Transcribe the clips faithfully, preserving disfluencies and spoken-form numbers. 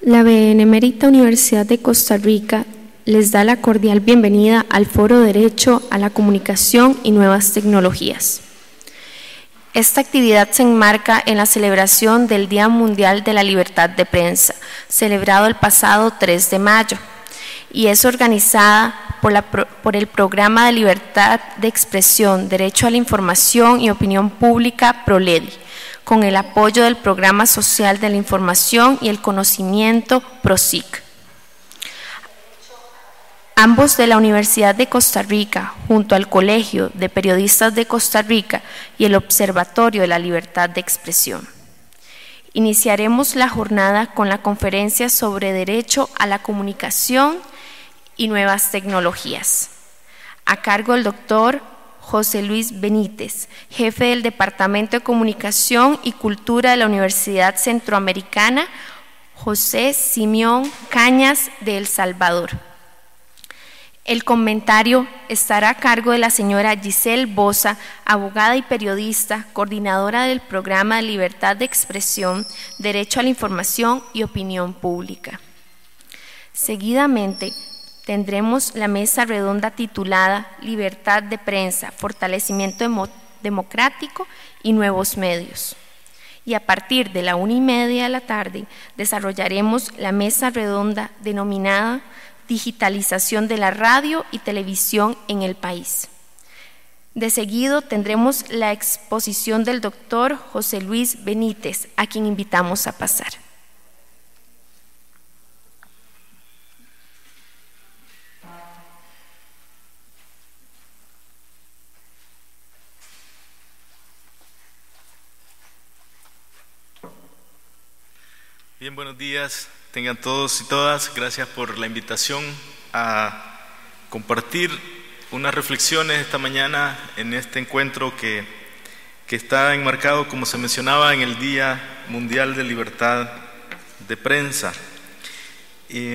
La Benemérita Universidad de Costa Rica les da la cordial bienvenida al Foro Derecho a la Comunicación y Nuevas Tecnologías. Esta actividad se enmarca en la celebración del Día Mundial de la Libertad de Prensa, celebrado el pasado tres de mayo, y es organizada por, la, por el Programa de Libertad de Expresión, Derecho a la Información y Opinión Pública, PROLEDI, con el apoyo del Programa Social de la Información y el Conocimiento, PROSIC. Ambos de la Universidad de Costa Rica, junto al Colegio de Periodistas de Costa Rica y el Observatorio de la Libertad de Expresión. Iniciaremos la jornada con la conferencia sobre Derecho a la Comunicación y Nuevas Tecnologías, a cargo del doctor José Luis Benítez, jefe del Departamento de Comunicación y Cultura de la Universidad Centroamericana José Simeón Cañas de El Salvador. El comentario estará a cargo de la señora Giselle Bosa, abogada y periodista, coordinadora del Programa de Libertad de Expresión, Derecho a la Información y Opinión Pública. Seguidamente, tendremos la mesa redonda titulada Libertad de Prensa, Fortalecimiento Demo- Democrático y Nuevos Medios. Y a partir de la una y media de la tarde desarrollaremos la mesa redonda denominada Digitalización de la radio y televisión en el país. De seguido tendremos la exposición del doctor José Luis Benítez, a quien invitamos a pasar. Bien, buenos días, tengan todos y todas. Gracias por la invitación a compartir unas reflexiones esta mañana en este encuentro que, que está enmarcado, como se mencionaba, en el Día Mundial de Libertad de Prensa. Y,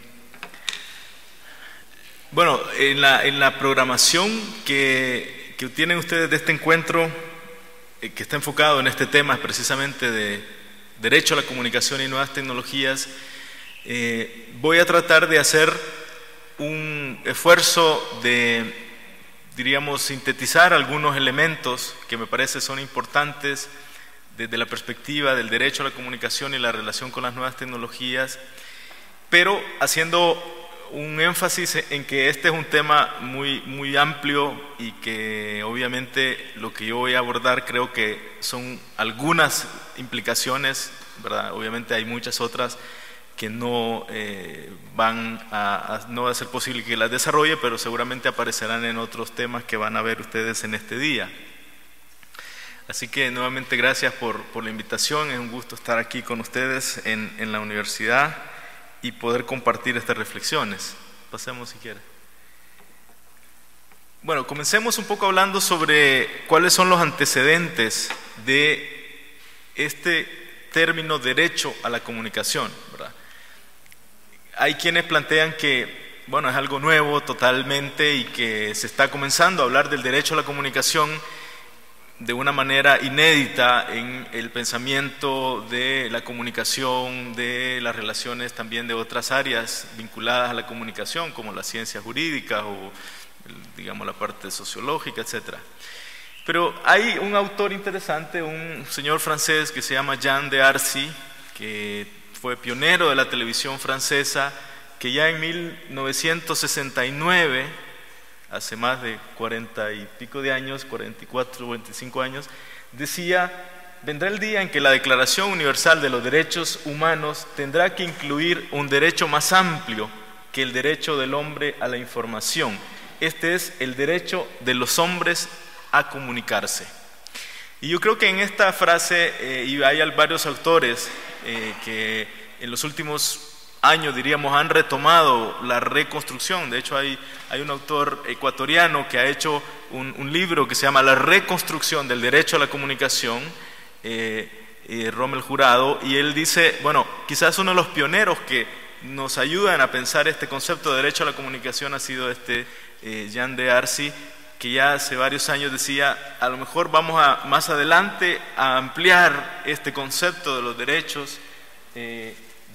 bueno, en la, en la programación que, que tienen ustedes de este encuentro, eh, que está enfocado en este tema precisamente de Derecho a la Comunicación y Nuevas Tecnologías, eh, voy a tratar de hacer un esfuerzo de, diríamos, sintetizar algunos elementos que me parece son importantes desde la perspectiva del derecho a la comunicación y la relación con las nuevas tecnologías, pero haciendo un énfasis en que este es un tema muy, muy amplio y que obviamente lo que yo voy a abordar creo que son algunas implicaciones, ¿verdad? Obviamente hay muchas otras que no eh, van a, a, no va a ser posible que las desarrolle, pero seguramente aparecerán en otros temas que van a ver ustedes en este día. Así que nuevamente gracias por, por la invitación, es un gusto estar aquí con ustedes en, en la universidad y poder compartir estas reflexiones. Pasemos si quiere. Bueno, comencemos un poco hablando sobre cuáles son los antecedentes de este término derecho a la comunicación, ¿verdad? Hay quienes plantean que, bueno, es algo nuevo totalmente y que se está comenzando a hablar del derecho a la comunicación de una manera inédita en el pensamiento de la comunicación, de las relaciones también de otras áreas vinculadas a la comunicación, como las ciencias jurídicas o, digamos, la parte sociológica, etcétera. Pero hay un autor interesante, un señor francés que se llama Jean de Arcy, que fue pionero de la televisión francesa, que ya en mil novecientos sesenta y nueve, hace más de cuarenta y pico de años, cuarenta y cuatro, cuarenta y cinco años, decía: vendrá el día en que la Declaración Universal de los Derechos Humanos tendrá que incluir un derecho más amplio que el derecho del hombre a la información. Este es el derecho de los hombres a comunicarse. Y yo creo que en esta frase, eh, y hay varios autores eh, que en los últimos años, diríamos, han retomado la reconstrucción. De hecho, hay, hay un autor ecuatoriano que ha hecho un, un libro que se llama La reconstrucción del derecho a la comunicación, eh, eh, Rommel Jurado, y él dice, bueno, quizás uno de los pioneros que nos ayudan a pensar este concepto de derecho a la comunicación ha sido este eh, Jean de Arcy, que ya hace varios años decía, a lo mejor vamos a, más adelante a ampliar este concepto de los derechos eh,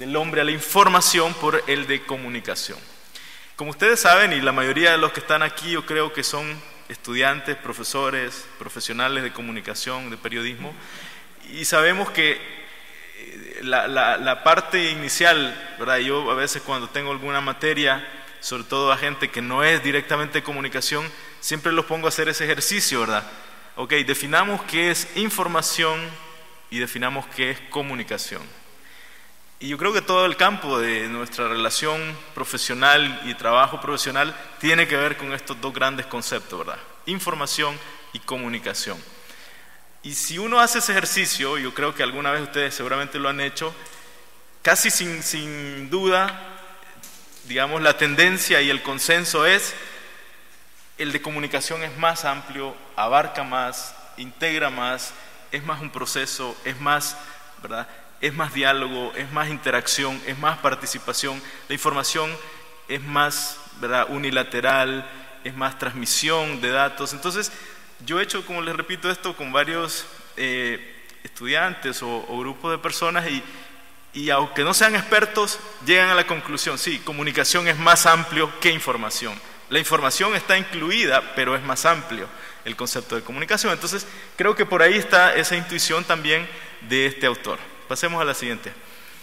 del hombre a la información por el de comunicación. Como ustedes saben, y la mayoría de los que están aquí yo creo que son estudiantes, profesores, profesionales de comunicación, de periodismo, y sabemos que la, la, la parte inicial, ¿verdad? Yo a veces cuando tengo alguna materia, sobre todo a gente que no es directamente de comunicación, siempre los pongo a hacer ese ejercicio, ¿verdad? Ok, definamos qué es información y definamos qué es comunicación. Y yo creo que todo el campo de nuestra relación profesional y trabajo profesional tiene que ver con estos dos grandes conceptos, ¿verdad? Información y comunicación. Y si uno hace ese ejercicio, yo creo que alguna vez ustedes seguramente lo han hecho, casi sin, sin duda, digamos, la tendencia y el consenso es, el de comunicación es más amplio, abarca más, integra más, es más un proceso, es más, ¿verdad?, es más diálogo, es más interacción, es más participación. La información es más, ¿verdad?, unilateral, es más transmisión de datos. Entonces, yo he hecho, como les repito, esto con varios eh, estudiantes o, o grupos de personas y, y aunque no sean expertos, llegan a la conclusión, sí, comunicación es más amplio que información. La información está incluida, pero es más amplio el concepto de comunicación. Entonces, creo que por ahí está esa intuición también de este autor. Pasemos a la siguiente.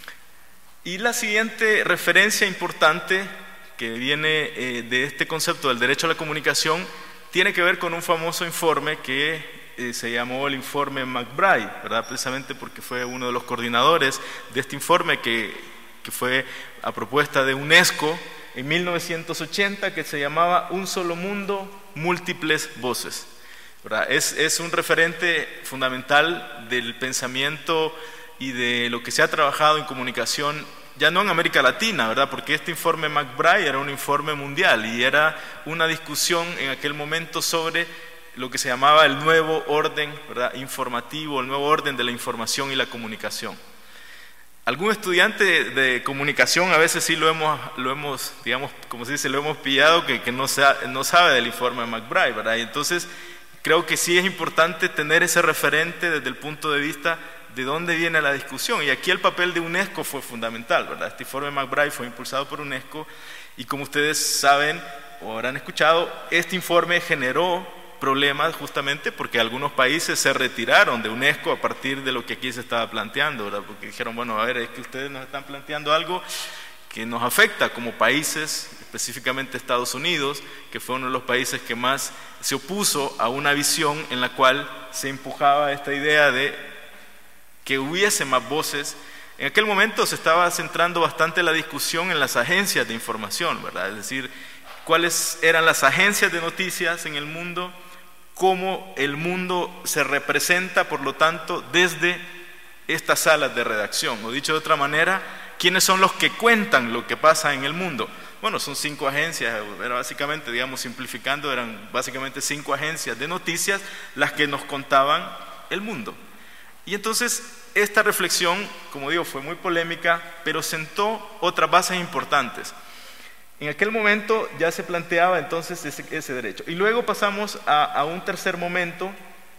Y la siguiente referencia importante que viene eh, de este concepto del derecho a la comunicación tiene que ver con un famoso informe que eh, se llamó el informe McBride, ¿verdad? Precisamente porque fue uno de los coordinadores de este informe que, que fue a propuesta de UNESCO en mil novecientos ochenta, que se llamaba Un solo mundo, múltiples voces, ¿verdad? Es, es un referente fundamental del pensamiento y de lo que se ha trabajado en comunicación, ya no en América Latina, ¿verdad? Porque este informe McBride era un informe mundial y era una discusión en aquel momento sobre lo que se llamaba el nuevo orden, ¿verdad?, informativo, el nuevo orden de la información y la comunicación. Algún estudiante de comunicación a veces sí lo hemos, lo hemos digamos, como se dice, lo hemos pillado, que, que no, sea, no sabe del informe McBride, ¿verdad? Y entonces creo que sí es importante tener ese referente desde el punto de vista de dónde viene la discusión. Y aquí el papel de UNESCO fue fundamental, ¿verdad? Este informe McBride fue impulsado por UNESCO y, como ustedes saben o habrán escuchado, este informe generó problemas justamente porque algunos países se retiraron de UNESCO a partir de lo que aquí se estaba planteando, ¿verdad? Porque dijeron, bueno, a ver, es que ustedes nos están planteando algo que nos afecta como países, específicamente Estados Unidos, que fue uno de los países que más se opuso a una visión en la cual se empujaba esta idea de que hubiese más voces. En aquel momento se estaba centrando bastante la discusión en las agencias de información, ¿verdad? Es decir, cuáles eran las agencias de noticias en el mundo, cómo el mundo se representa, por lo tanto, desde estas salas de redacción. O dicho de otra manera, ¿quiénes son los que cuentan lo que pasa en el mundo? Bueno, son cinco agencias, era básicamente, digamos, simplificando, eran básicamente cinco agencias de noticias las que nos contaban el mundo. Y entonces, esta reflexión, como digo, fue muy polémica, pero sentó otras bases importantes. En aquel momento ya se planteaba entonces ese, ese derecho. Y luego pasamos a, a un tercer momento,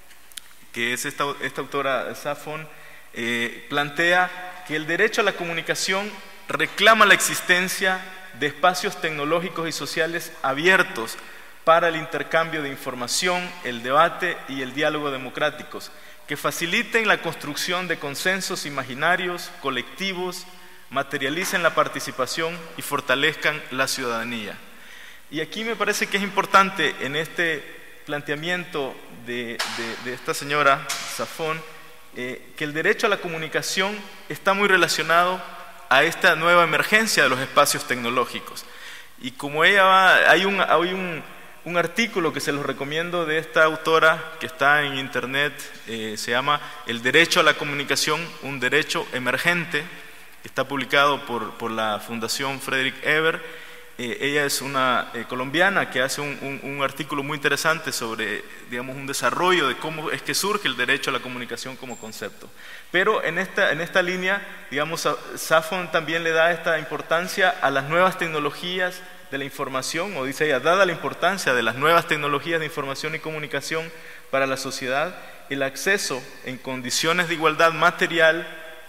que es esta, esta autora Safon, eh, plantea que el derecho a la comunicación reclama la existencia de espacios tecnológicos y sociales abiertos para el intercambio de información, el debate y el diálogo democráticos, que faciliten la construcción de consensos imaginarios, colectivos, materialicen la participación y fortalezcan la ciudadanía. Y aquí me parece que es importante en este planteamiento de, de, de esta señora Safon, eh, que el derecho a la comunicación está muy relacionado a esta nueva emergencia de los espacios tecnológicos. Y como ella va, hay un, hay un, un artículo que se los recomiendo de esta autora que está en internet, eh, se llama El derecho a la comunicación, un derecho emergente, está publicado por, por la Fundación Frederick Ebert. Eh, ella es una eh, colombiana que hace un, un, un artículo muy interesante sobre, digamos, un desarrollo de cómo es que surge el derecho a la comunicación como concepto. Pero en esta, en esta línea, digamos, Safon también le da esta importancia a las nuevas tecnologías de la información, o dice ella, dada la importancia de las nuevas tecnologías de información y comunicación para la sociedad, el acceso en condiciones de igualdad material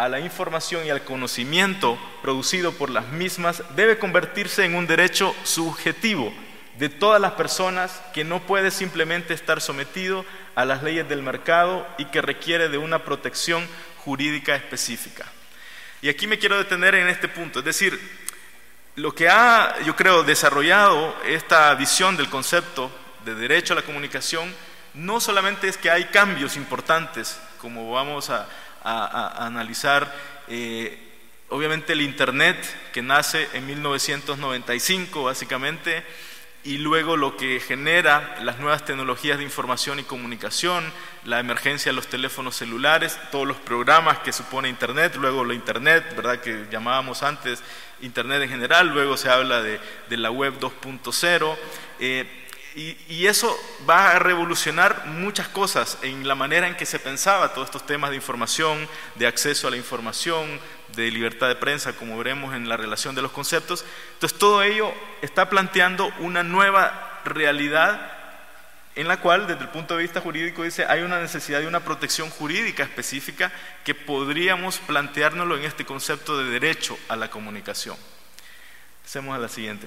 a la información y al conocimiento producido por las mismas debe convertirse en un derecho subjetivo de todas las personas, que no puede simplemente estar sometido a las leyes del mercado y que requiere de una protección jurídica específica. Y aquí me quiero detener en este punto, es decir, lo que ha, yo creo, desarrollado esta visión del concepto de derecho a la comunicación no solamente es que hay cambios importantes, como vamos a, a, a analizar, eh, obviamente el Internet, que nace en mil novecientos noventa y cinco básicamente, y luego lo que genera las nuevas tecnologías de información y comunicación, la emergencia de los teléfonos celulares, todos los programas que supone Internet, luego la Internet, ¿verdad?, que llamábamos antes Internet en general, luego se habla de, de la web dos punto cero, eh, y, y eso va a revolucionar muchas cosas en la manera en que se pensaba todos estos temas de información, de acceso a la información, de libertad de prensa, como veremos en la relación de los conceptos. Entonces todo ello está planteando una nueva realidad en la cual, desde el punto de vista jurídico, dice hay una necesidad de una protección jurídica específica que podríamos planteárnoslo en este concepto de derecho a la comunicación. Pasemos a la siguiente.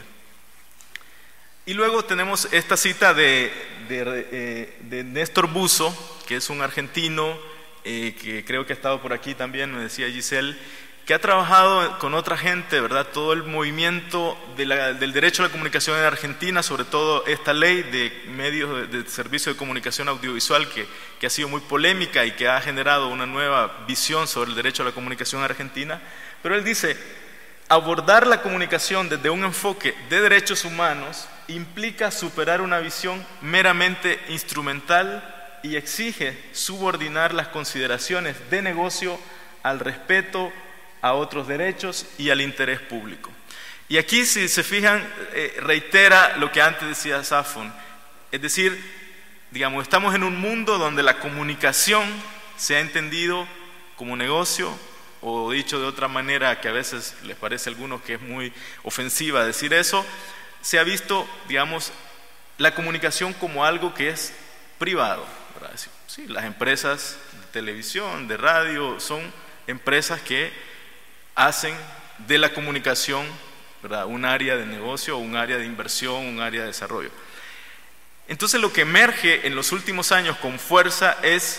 Y luego tenemos esta cita de, de, eh, de Néstor Busso, que es un argentino eh, que creo que ha estado por aquí también, me decía Giselle, que ha trabajado con otra gente, ¿verdad?, todo el movimiento de la, del derecho a la comunicación en Argentina, sobre todo esta ley de medios de, de servicio de comunicación audiovisual que, que ha sido muy polémica y que ha generado una nueva visión sobre el derecho a la comunicación en Argentina. Pero él dice, abordar la comunicación desde un enfoque de derechos humanos implica superar una visión meramente instrumental y exige subordinar las consideraciones de negocio al respeto a otros derechos y al interés público. Y aquí, si se fijan, eh, reitera lo que antes decía Safon, es decir, digamos, estamos en un mundo donde la comunicación se ha entendido como negocio, o dicho de otra manera que a veces les parece a algunos que es muy ofensiva decir eso, se ha visto, digamos, la comunicación como algo que es privado, ¿verdad? Sí, las empresas de televisión, de radio, son empresas que hacen de la comunicación, ¿verdad?, un área de negocio, un área de inversión, un área de desarrollo. Entonces lo que emerge en los últimos años con fuerza es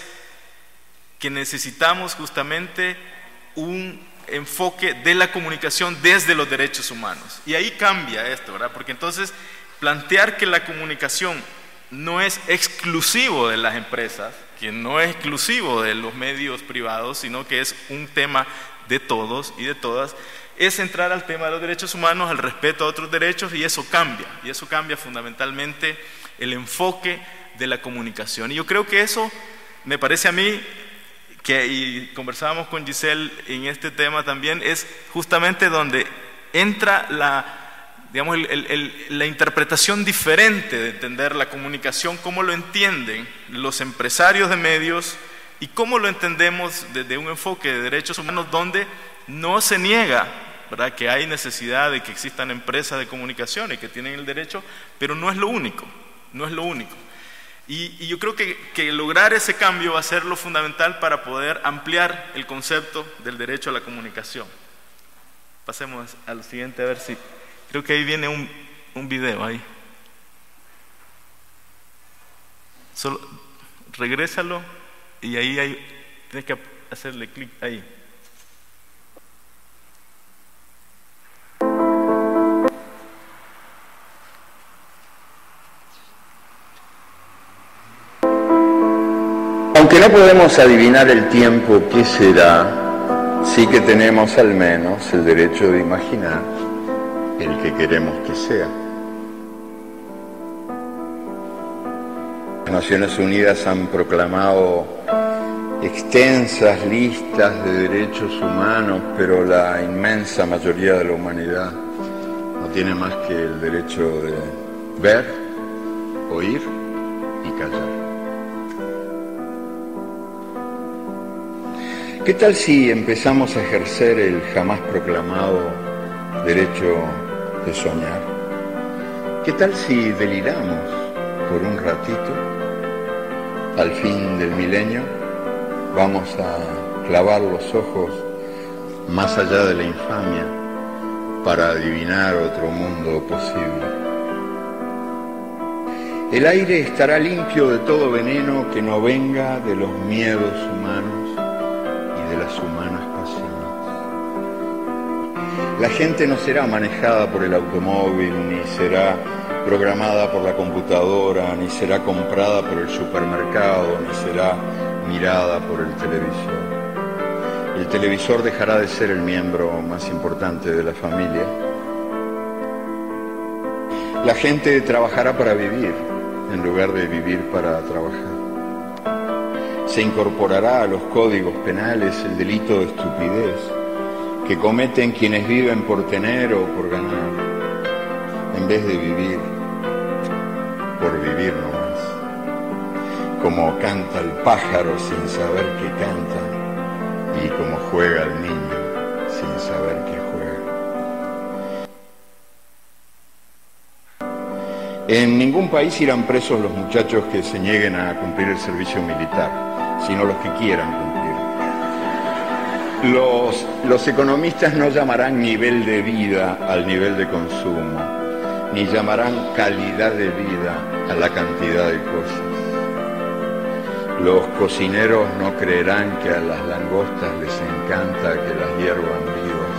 que necesitamos justamente un enfoque de la comunicación desde los derechos humanos. Y ahí cambia esto, ¿verdad? Porque entonces plantear que la comunicación no es exclusivo de las empresas, que no es exclusivo de los medios privados, sino que es un tema de todos y de todas, es entrar al tema de los derechos humanos, al respeto a otros derechos, y eso cambia, y eso cambia fundamentalmente el enfoque de la comunicación. Y yo creo que eso, me parece a mí, que, y conversábamos con Giselle en este tema también, es justamente donde entra la, digamos, el, el, el, la interpretación diferente de entender la comunicación, cómo lo entienden los empresarios de medios y cómo lo entendemos desde un enfoque de derechos humanos, donde no se niega, ¿verdad?, que hay necesidad de que existan empresas de comunicación y que tienen el derecho, pero no es lo único, no es lo único. Y, y yo creo que, que lograr ese cambio va a ser lo fundamental para poder ampliar el concepto del derecho a la comunicación. Pasemos al siguiente, a ver si... Creo que ahí viene un, un video ahí. Solo regrésalo y ahí hay, tienes que hacerle clic ahí. Aunque no podemos adivinar el tiempo que será, sí que tenemos al menos el derecho de imaginar el que queremos que sea. Las Naciones Unidas han proclamado extensas listas de derechos humanos, pero la inmensa mayoría de la humanidad no tiene más que el derecho de ver, oír y callar. ¿Qué tal si empezamos a ejercer el jamás proclamado derecho de soñar? ¿Qué tal si deliramos por un ratito? Al fin del milenio vamos a clavar los ojos más allá de la infamia, para adivinar otro mundo posible. El aire estará limpio de todo veneno que no venga de los miedos humanos y de las humanas pasiones. La gente no será manejada por el automóvil, ni será programada por la computadora, ni será comprada por el supermercado, ni será mirada por el televisor. El televisor dejará de ser el miembro más importante de la familia. La gente trabajará para vivir, en lugar de vivir para trabajar. Se incorporará a los códigos penales el delito de estupidez que cometen quienes viven por tener o por ganar, en vez de vivir por vivir nomás. Como canta el pájaro sin saber que canta, y como juega el niño sin saber que juega. En ningún país irán presos los muchachos que se nieguen a cumplir el servicio militar, sino los que quieran cumplir. Los, los economistas no llamarán nivel de vida al nivel de consumo, ni llamarán calidad de vida a la cantidad de cosas. Los cocineros no creerán que a las langostas les encanta que las hiervan vivas.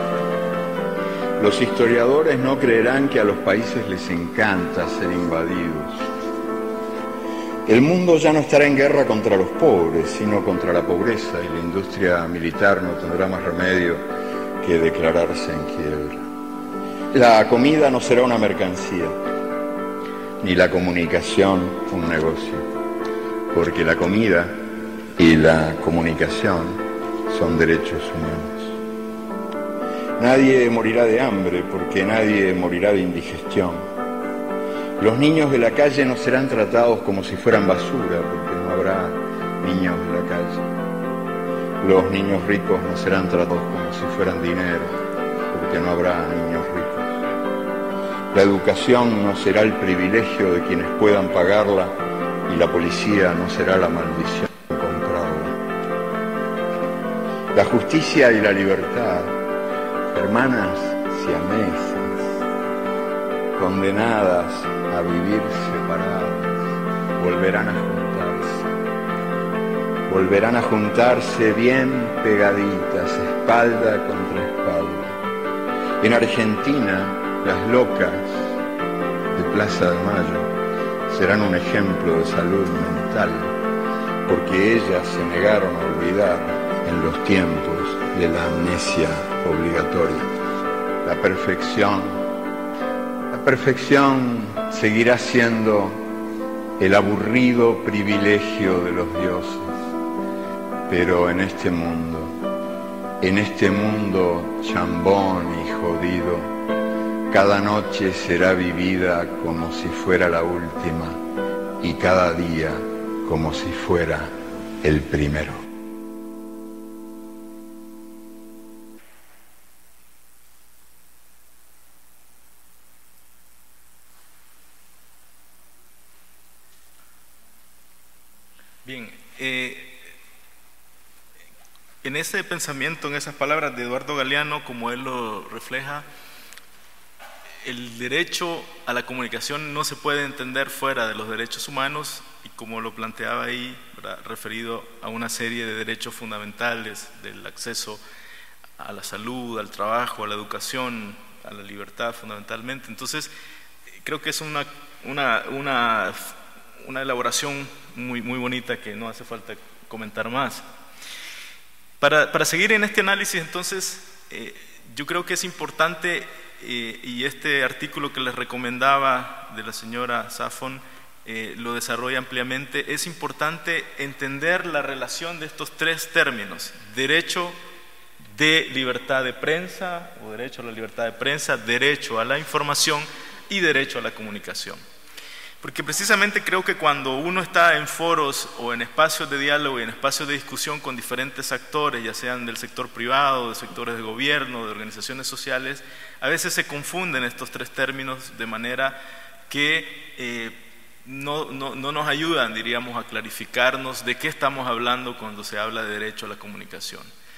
Los historiadores no creerán que a los países les encanta ser invadidos. El mundo ya no estará en guerra contra los pobres, sino contra la pobreza, y la industria militar no tendrá más remedio que declararse en quiebra. La comida no será una mercancía, ni la comunicación un negocio, porque la comida y la comunicación son derechos humanos. Nadie morirá de hambre, porque nadie morirá de indigestión. Los niños de la calle no serán tratados como si fueran basura, porque no habrá niños de la calle. Los niños ricos no serán tratados como si fueran dinero, porque no habrá niños ricos. La educación no será el privilegio de quienes puedan pagarla, y la policía no será la maldición de comprarla. La justicia y la libertad, hermanas siamesas, condenadas a vivir separadas, volverán a juntarse. Volverán a juntarse bien pegaditas, espalda contra espalda. En Argentina, las locas de Plaza de Mayo serán un ejemplo de salud mental, porque ellas se negaron a olvidar en los tiempos de la amnesia obligatoria. La perfección, la perfección seguirá siendo el aburrido privilegio de los dioses, pero en este mundo, en este mundo chambón y jodido, cada noche será vivida como si fuera la última y cada día como si fuera el primero. Bien, eh, en ese pensamiento, en esas palabras de Eduardo Galeano, como él lo refleja, el derecho a la comunicación no se puede entender fuera de los derechos humanos, y como lo planteaba ahí, ¿verdad?, referido a una serie de derechos fundamentales del acceso a la salud, al trabajo, a la educación, a la libertad fundamentalmente. Entonces, creo que es una, una, una, una elaboración muy, muy bonita que no hace falta comentar más. Para, para seguir en este análisis, entonces, eh, yo creo que es importante, eh, y este artículo que les recomendaba de la señora Safon eh, lo desarrolla ampliamente, es importante entender la relación de estos tres términos: derecho de libertad de prensa, o derecho a la libertad de prensa, derecho a la información y derecho a la comunicación. Porque precisamente creo que cuando uno está en foros o en espacios de diálogo y en espacios de discusión con diferentes actores, ya sean del sector privado, de sectores de gobierno, de organizaciones sociales, a veces se confunden estos tres términos de manera que eh, no, no, no nos ayudan, diríamos, a clarificarnos de qué estamos hablando cuando se habla de derecho a la comunicación.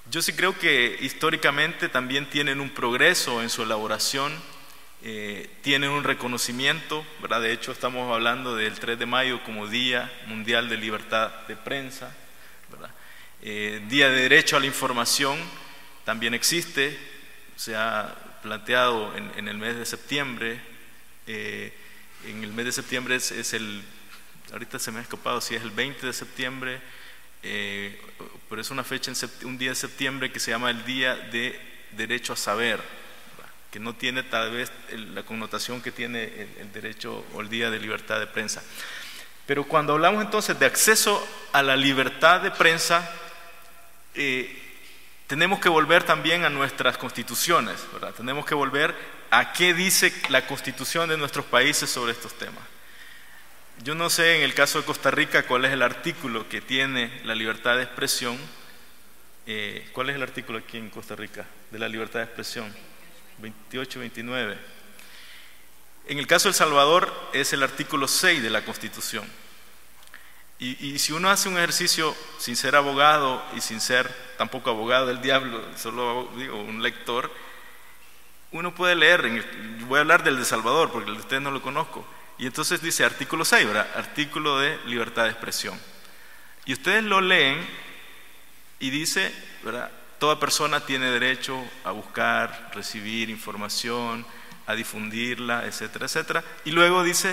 Yo sí creo que históricamente también tienen un progreso en su elaboración, eh, tienen un reconocimiento, ¿verdad? De hecho estamos hablando del tres de mayo como Día Mundial de Libertad de Prensa, ¿verdad? Eh, Día de Derecho a la Información también existe, se ha planteado en, en el mes de septiembre, eh, en el mes de septiembre es, es el, ahorita se me ha escapado si es el veinte de septiembre, eh, pero es una fecha, en un día de septiembre que se llama el Día de Derecho a Saber, ¿verdad? Que no tiene tal vez el, la connotación que tiene el, el derecho o el Día de Libertad de Prensa. Pero cuando hablamos entonces de acceso a la libertad de prensa, eh, tenemos que volver también a nuestras constituciones, ¿verdad? Tenemos que volver a qué dice la constitución de nuestros países sobre estos temas. Yo no sé en el caso de Costa Rica cuál es el artículo que tiene la libertad de expresión. Eh, ¿Cuál es el artículo aquí en Costa Rica de la libertad de expresión? veintiocho, veintinueve. En el caso de El Salvador es el artículo seis de la Constitución. Y, y si uno hace un ejercicio sin ser abogado y sin ser tampoco abogado del diablo, solo digo un lector, uno puede leer, en el, voy a hablar del de El Salvador porque el de ustedes no lo conozco, y entonces dice artículo seis, ¿verdad? Artículo de libertad de expresión. Y ustedes lo leen y dice, ¿verdad? Toda persona tiene derecho a buscar, recibir información, a difundirla, etcétera, etcétera. Y luego dice,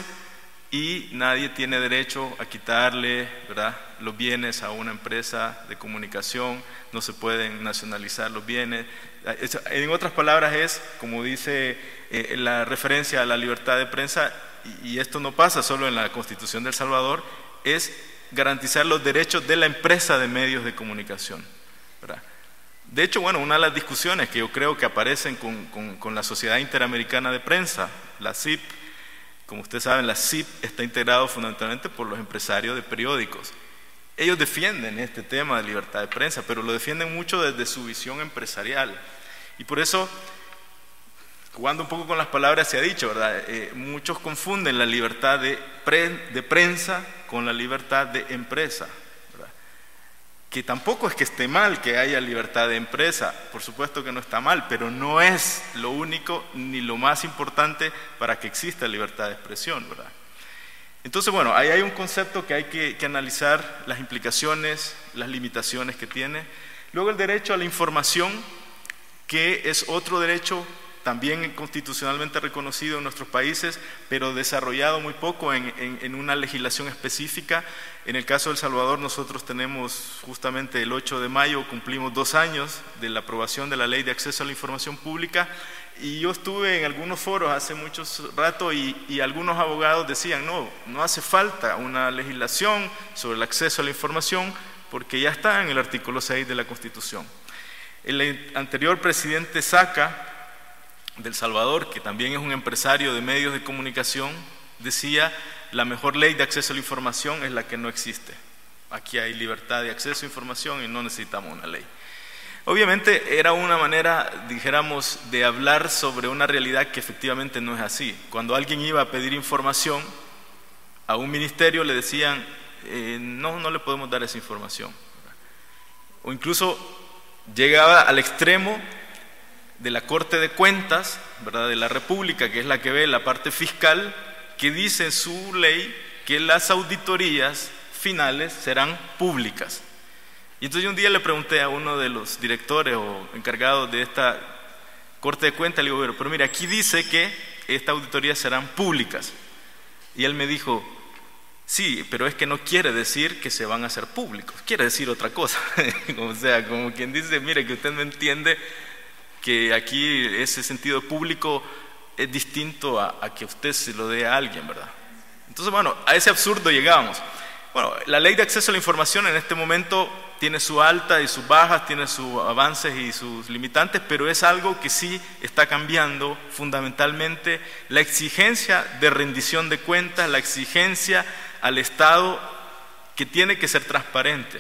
y nadie tiene derecho a quitarle, ¿verdad?, los bienes a una empresa de comunicación, no se pueden nacionalizar los bienes. En otras palabras es, como dice eh, la referencia a la libertad de prensa, y, y esto no pasa solo en la Constitución de El Salvador, es garantizar los derechos de la empresa de medios de comunicación, ¿verdad? De hecho, bueno, una de las discusiones que yo creo que aparecen con, con, con la Sociedad Interamericana de Prensa, la S I P, como ustedes saben, la S I P está integrado fundamentalmente por los empresarios de periódicos. Ellos defienden este tema de libertad de prensa, pero lo defienden mucho desde su visión empresarial. Y por eso, jugando un poco con las palabras, se ha dicho, ¿verdad? Eh, muchos confunden la libertad de, pre, de prensa con la libertad de empresa, ¿verdad? Que tampoco es que esté mal que haya libertad de empresa, por supuesto que no está mal, pero no es lo único ni lo más importante para que exista libertad de expresión, ¿verdad? Entonces, bueno, ahí hay un concepto que hay que, que analizar, las implicaciones, las limitaciones que tiene. Luego el derecho a la información, que es otro derecho también constitucionalmente reconocido en nuestros países, pero desarrollado muy poco en, en, en una legislación específica. En el caso de El Salvador, nosotros tenemos justamente el ocho de mayo, cumplimos dos años de la aprobación de la Ley de Acceso a la Información Pública, y yo estuve en algunos foros hace mucho rato y, y algunos abogados decían, no, no hace falta una legislación sobre el acceso a la información porque ya está en el artículo seis de la Constitución. El anterior presidente Saca de El Salvador, que también es un empresario de medios de comunicación, decía, la mejor ley de acceso a la información es la que no existe. Aquí hay libertad de acceso a información y no necesitamos una ley. Obviamente era una manera, dijéramos, de hablar sobre una realidad que efectivamente no es así. Cuando alguien iba a pedir información a un ministerio le decían, eh, no, no le podemos dar esa información. O incluso llegaba al extremo de la Corte de Cuentas, ¿verdad?, de la República, que es la que ve la parte fiscal, que dice en su ley que las auditorías finales serán públicas. Y entonces yo un día le pregunté a uno de los directores o encargados de esta Corte de Cuentas, le digo, pero, pero mira, aquí dice que estas auditorías serán públicas. Y él me dijo, sí, pero es que no quiere decir que se van a hacer públicos, quiere decir otra cosa. O sea, como quien dice, mire, que usted no entiende que aquí ese sentido público es distinto a, a que usted se lo dé a alguien, ¿verdad? Entonces, bueno, a ese absurdo llegamos. Bueno, la ley de acceso a la información en este momento tiene sus altas y sus bajas, tiene sus avances y sus limitantes, pero es algo que sí está cambiando fundamentalmente la exigencia de rendición de cuentas, la exigencia al Estado que tiene que ser transparente.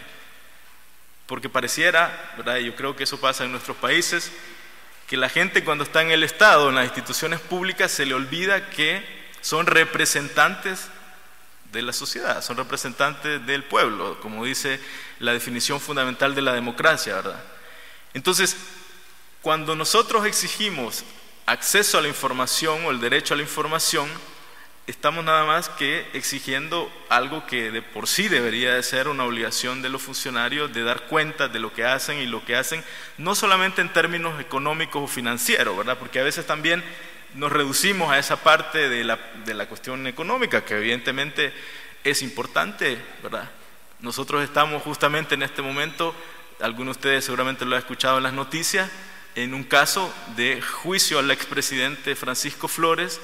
Porque pareciera, ¿verdad?, y yo creo que eso pasa en nuestros países, que la gente cuando está en el Estado, en las instituciones públicas, se le olvida que son representantes de la sociedad, son representantes del pueblo, como dice la definición fundamental de la democracia, ¿verdad? Entonces, cuando nosotros exigimos acceso a la información o el derecho a la información, estamos nada más que exigiendo algo que de por sí debería de ser una obligación de los funcionarios, de dar cuenta de lo que hacen y lo que hacen, no solamente en términos económicos o financieros, ¿verdad? Porque a veces también nos reducimos a esa parte de la, de la cuestión económica, que evidentemente es importante, ¿verdad? Nosotros estamos justamente en este momento, algunos de ustedes seguramente lo han escuchado en las noticias, en un caso de juicio al expresidente Francisco Flores,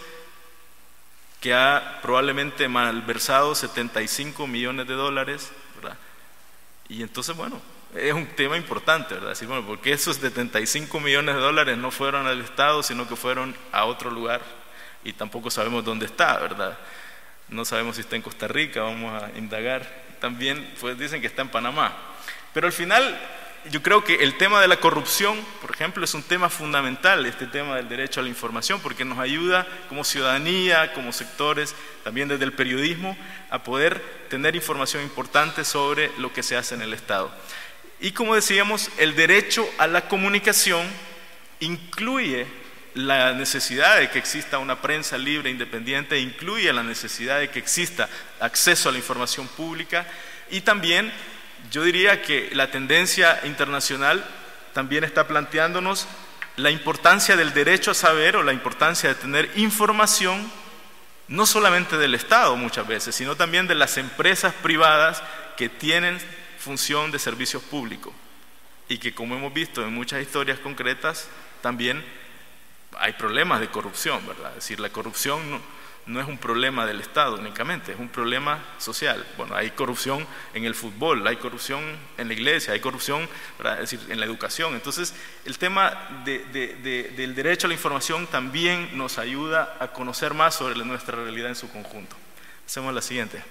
que ha probablemente malversado setenta y cinco millones de dólares, ¿verdad? Y entonces, bueno, es un tema importante, ¿verdad? Decir, bueno, porque esos setenta y cinco millones de dólares no fueron al Estado, sino que fueron a otro lugar, y tampoco sabemos dónde está, ¿verdad? No sabemos si está en Costa Rica, vamos a indagar. También pues dicen que está en Panamá. Pero al final, yo creo que el tema de la corrupción, por ejemplo, es un tema fundamental, este tema del derecho a la información, porque nos ayuda como ciudadanía, como sectores, también desde el periodismo, a poder tener información importante sobre lo que se hace en el Estado. Y como decíamos, el derecho a la comunicación incluye la necesidad de que exista una prensa libre e independiente, incluye la necesidad de que exista acceso a la información pública, y también yo diría que la tendencia internacional también está planteándonos la importancia del derecho a saber o la importancia de tener información, no solamente del Estado muchas veces, sino también de las empresas privadas que tienen función de servicios públicos y que, como hemos visto en muchas historias concretas, también hay problemas de corrupción, ¿verdad? Es decir, la corrupción no, no es un problema del Estado únicamente, es un problema social. Bueno, hay corrupción en el fútbol, hay corrupción en la iglesia, hay corrupción, ¿verdad? Es decir, en la educación. Entonces, el tema de, de, de, del derecho a la información también nos ayuda a conocer más sobre nuestra realidad en su conjunto. Hacemos la siguiente.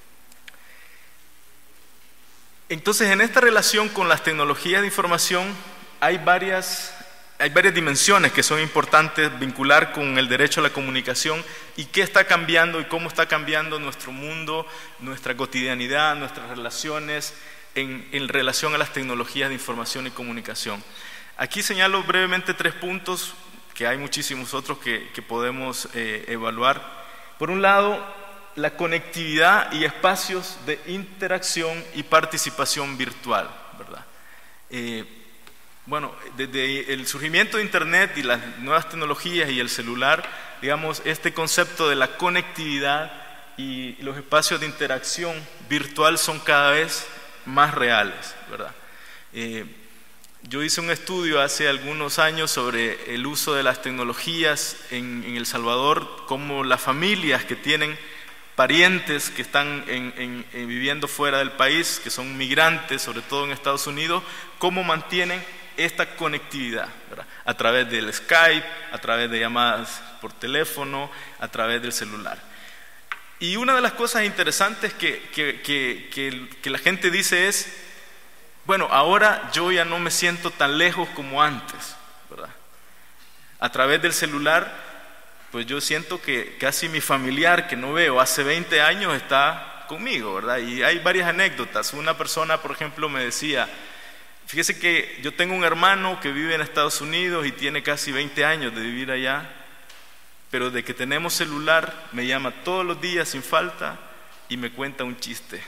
Entonces, en esta relación con las tecnologías de información hay varias, hay varias dimensiones que son importantes vincular con el derecho a la comunicación y qué está cambiando y cómo está cambiando nuestro mundo, nuestra cotidianidad, nuestras relaciones en, en relación a las tecnologías de información y comunicación. Aquí señalo brevemente tres puntos, que hay muchísimos otros que, que podemos eh, evaluar. Por un lado, la conectividad y espacios de interacción y participación virtual, ¿verdad? Eh, bueno, desde el surgimiento de Internet y las nuevas tecnologías y el celular, digamos, este concepto de la conectividad y los espacios de interacción virtual son cada vez más reales, ¿verdad? Eh, yo hice un estudio hace algunos años sobre el uso de las tecnologías en, en El Salvador, cómo las familias que tienen parientes que están en, en, en viviendo fuera del país, que son migrantes, sobre todo en Estados Unidos, cómo mantienen esta conectividad, ¿verdad? A través del Skype, a través de llamadas por teléfono, a través del celular. Y una de las cosas interesantes que, que, que, que, que la gente dice es, bueno, ahora yo ya no me siento tan lejos como antes, ¿verdad? A través del celular, pues yo siento que casi mi familiar que no veo hace veinte años está conmigo, ¿verdad? Y hay varias anécdotas. Una persona, por ejemplo, me decía, fíjese que yo tengo un hermano que vive en Estados Unidos y tiene casi veinte años de vivir allá, pero de que tenemos celular me llama todos los días sin falta y me cuenta un chiste.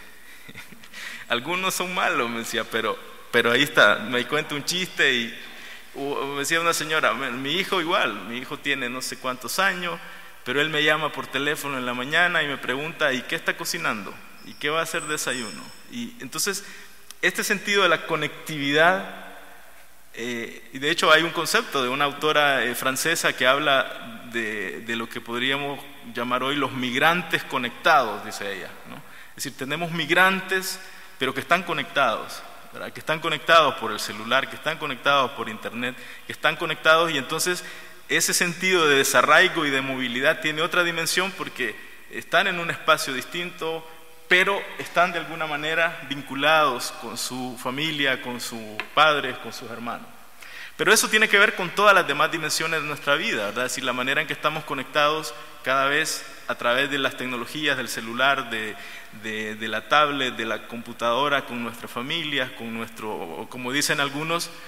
Algunos son malos, me decía, pero, pero ahí está, me cuenta un chiste y... O me decía una señora, mi hijo igual, mi hijo tiene no sé cuántos años, pero él me llama por teléfono en la mañana y me pregunta, ¿y qué está cocinando? ¿Y qué va a hacer desayuno? Y entonces, este sentido de la conectividad, eh, y de hecho hay un concepto de una autora eh, francesa que habla de, de lo que podríamos llamar hoy los migrantes conectados, dice ella, ¿no? Es decir, tenemos migrantes, pero que están conectados, ¿verdad? Que están conectados por el celular, que están conectados por internet, que están conectados, y entonces ese sentido de desarraigo y de movilidad tiene otra dimensión porque están en un espacio distinto, pero están de alguna manera vinculados con su familia, con sus padres, con sus hermanos. Pero eso tiene que ver con todas las demás dimensiones de nuestra vida, ¿verdad? Es decir, la manera en que estamos conectados cada vez a través de las tecnologías, del celular, de, de, de la tablet, de la computadora, con nuestras familias, con nuestro, como dicen algunos,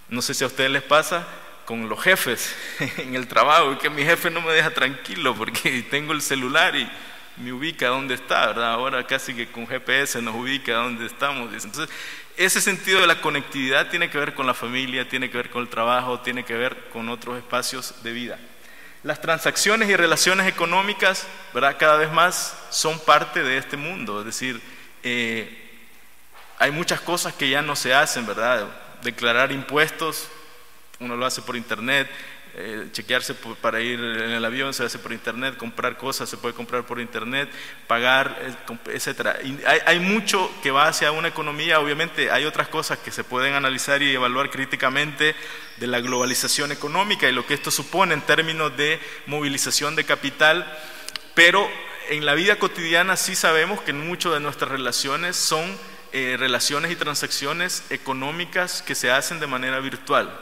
No sé si a ustedes les pasa con los jefes en el trabajo, que mi jefe no me deja tranquilo porque tengo el celular y me ubica dónde está, ¿verdad? Ahora casi que con G P S nos ubica dónde estamos. Entonces, ese sentido de la conectividad tiene que ver con la familia, tiene que ver con el trabajo, tiene que ver con otros espacios de vida. Las transacciones y relaciones económicas, ¿verdad?, cada vez más son parte de este mundo. Es decir, eh, hay muchas cosas que ya no se hacen, ¿verdad? Declarar impuestos, uno lo hace por internet. Eh, chequearse por, para ir en el avión se hace por internet, comprar cosas se puede comprar por internet, pagar, etcétera. Y hay, hay mucho que va hacia una economía. Obviamente hay otras cosas que se pueden analizar y evaluar críticamente de la globalización económica y lo que esto supone en términos de movilización de capital, pero en la vida cotidiana sí sabemos que muchas de nuestras relaciones son eh, relaciones y transacciones económicas que se hacen de manera virtual.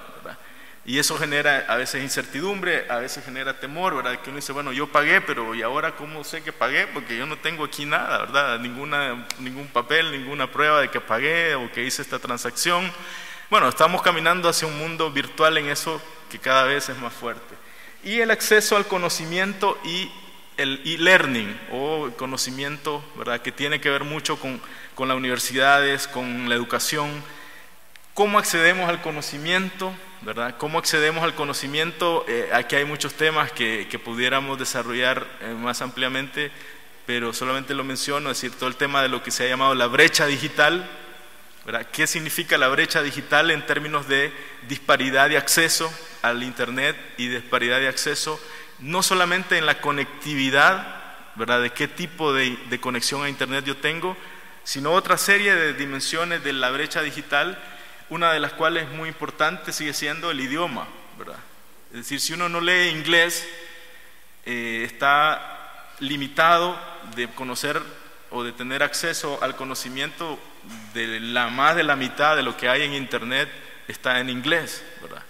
Y eso genera a veces incertidumbre, a veces genera temor, ¿verdad? Que uno dice, bueno, yo pagué, pero ¿y ahora cómo sé que pagué? Porque yo no tengo aquí nada, ¿verdad? Ninguna, ningún papel, ninguna prueba de que pagué o que hice esta transacción. Bueno, estamos caminando hacia un mundo virtual en eso que cada vez es más fuerte. Y el acceso al conocimiento y el e-learning o conocimiento, ¿verdad?, que tiene que ver mucho con, con las universidades, con la educación. ¿Cómo accedemos al conocimiento? ¿Verdad? ¿Cómo accedemos al conocimiento? Eh, aquí hay muchos temas que, que pudiéramos desarrollar eh, más ampliamente, pero solamente lo menciono, es decir, todo el tema de lo que se ha llamado la brecha digital, ¿verdad? ¿Qué significa la brecha digital en términos de disparidad de acceso al Internet y disparidad de acceso, no solamente en la conectividad, ¿verdad?, de qué tipo de, de conexión a Internet yo tengo, sino otra serie de dimensiones de la brecha digital, una de las cuales es muy importante sigue siendo el idioma, ¿verdad? Es decir, si uno no lee inglés, eh, está limitado de conocer o de tener acceso al conocimiento de la más de la mitad de lo que hay en Internet está en inglés, ¿verdad?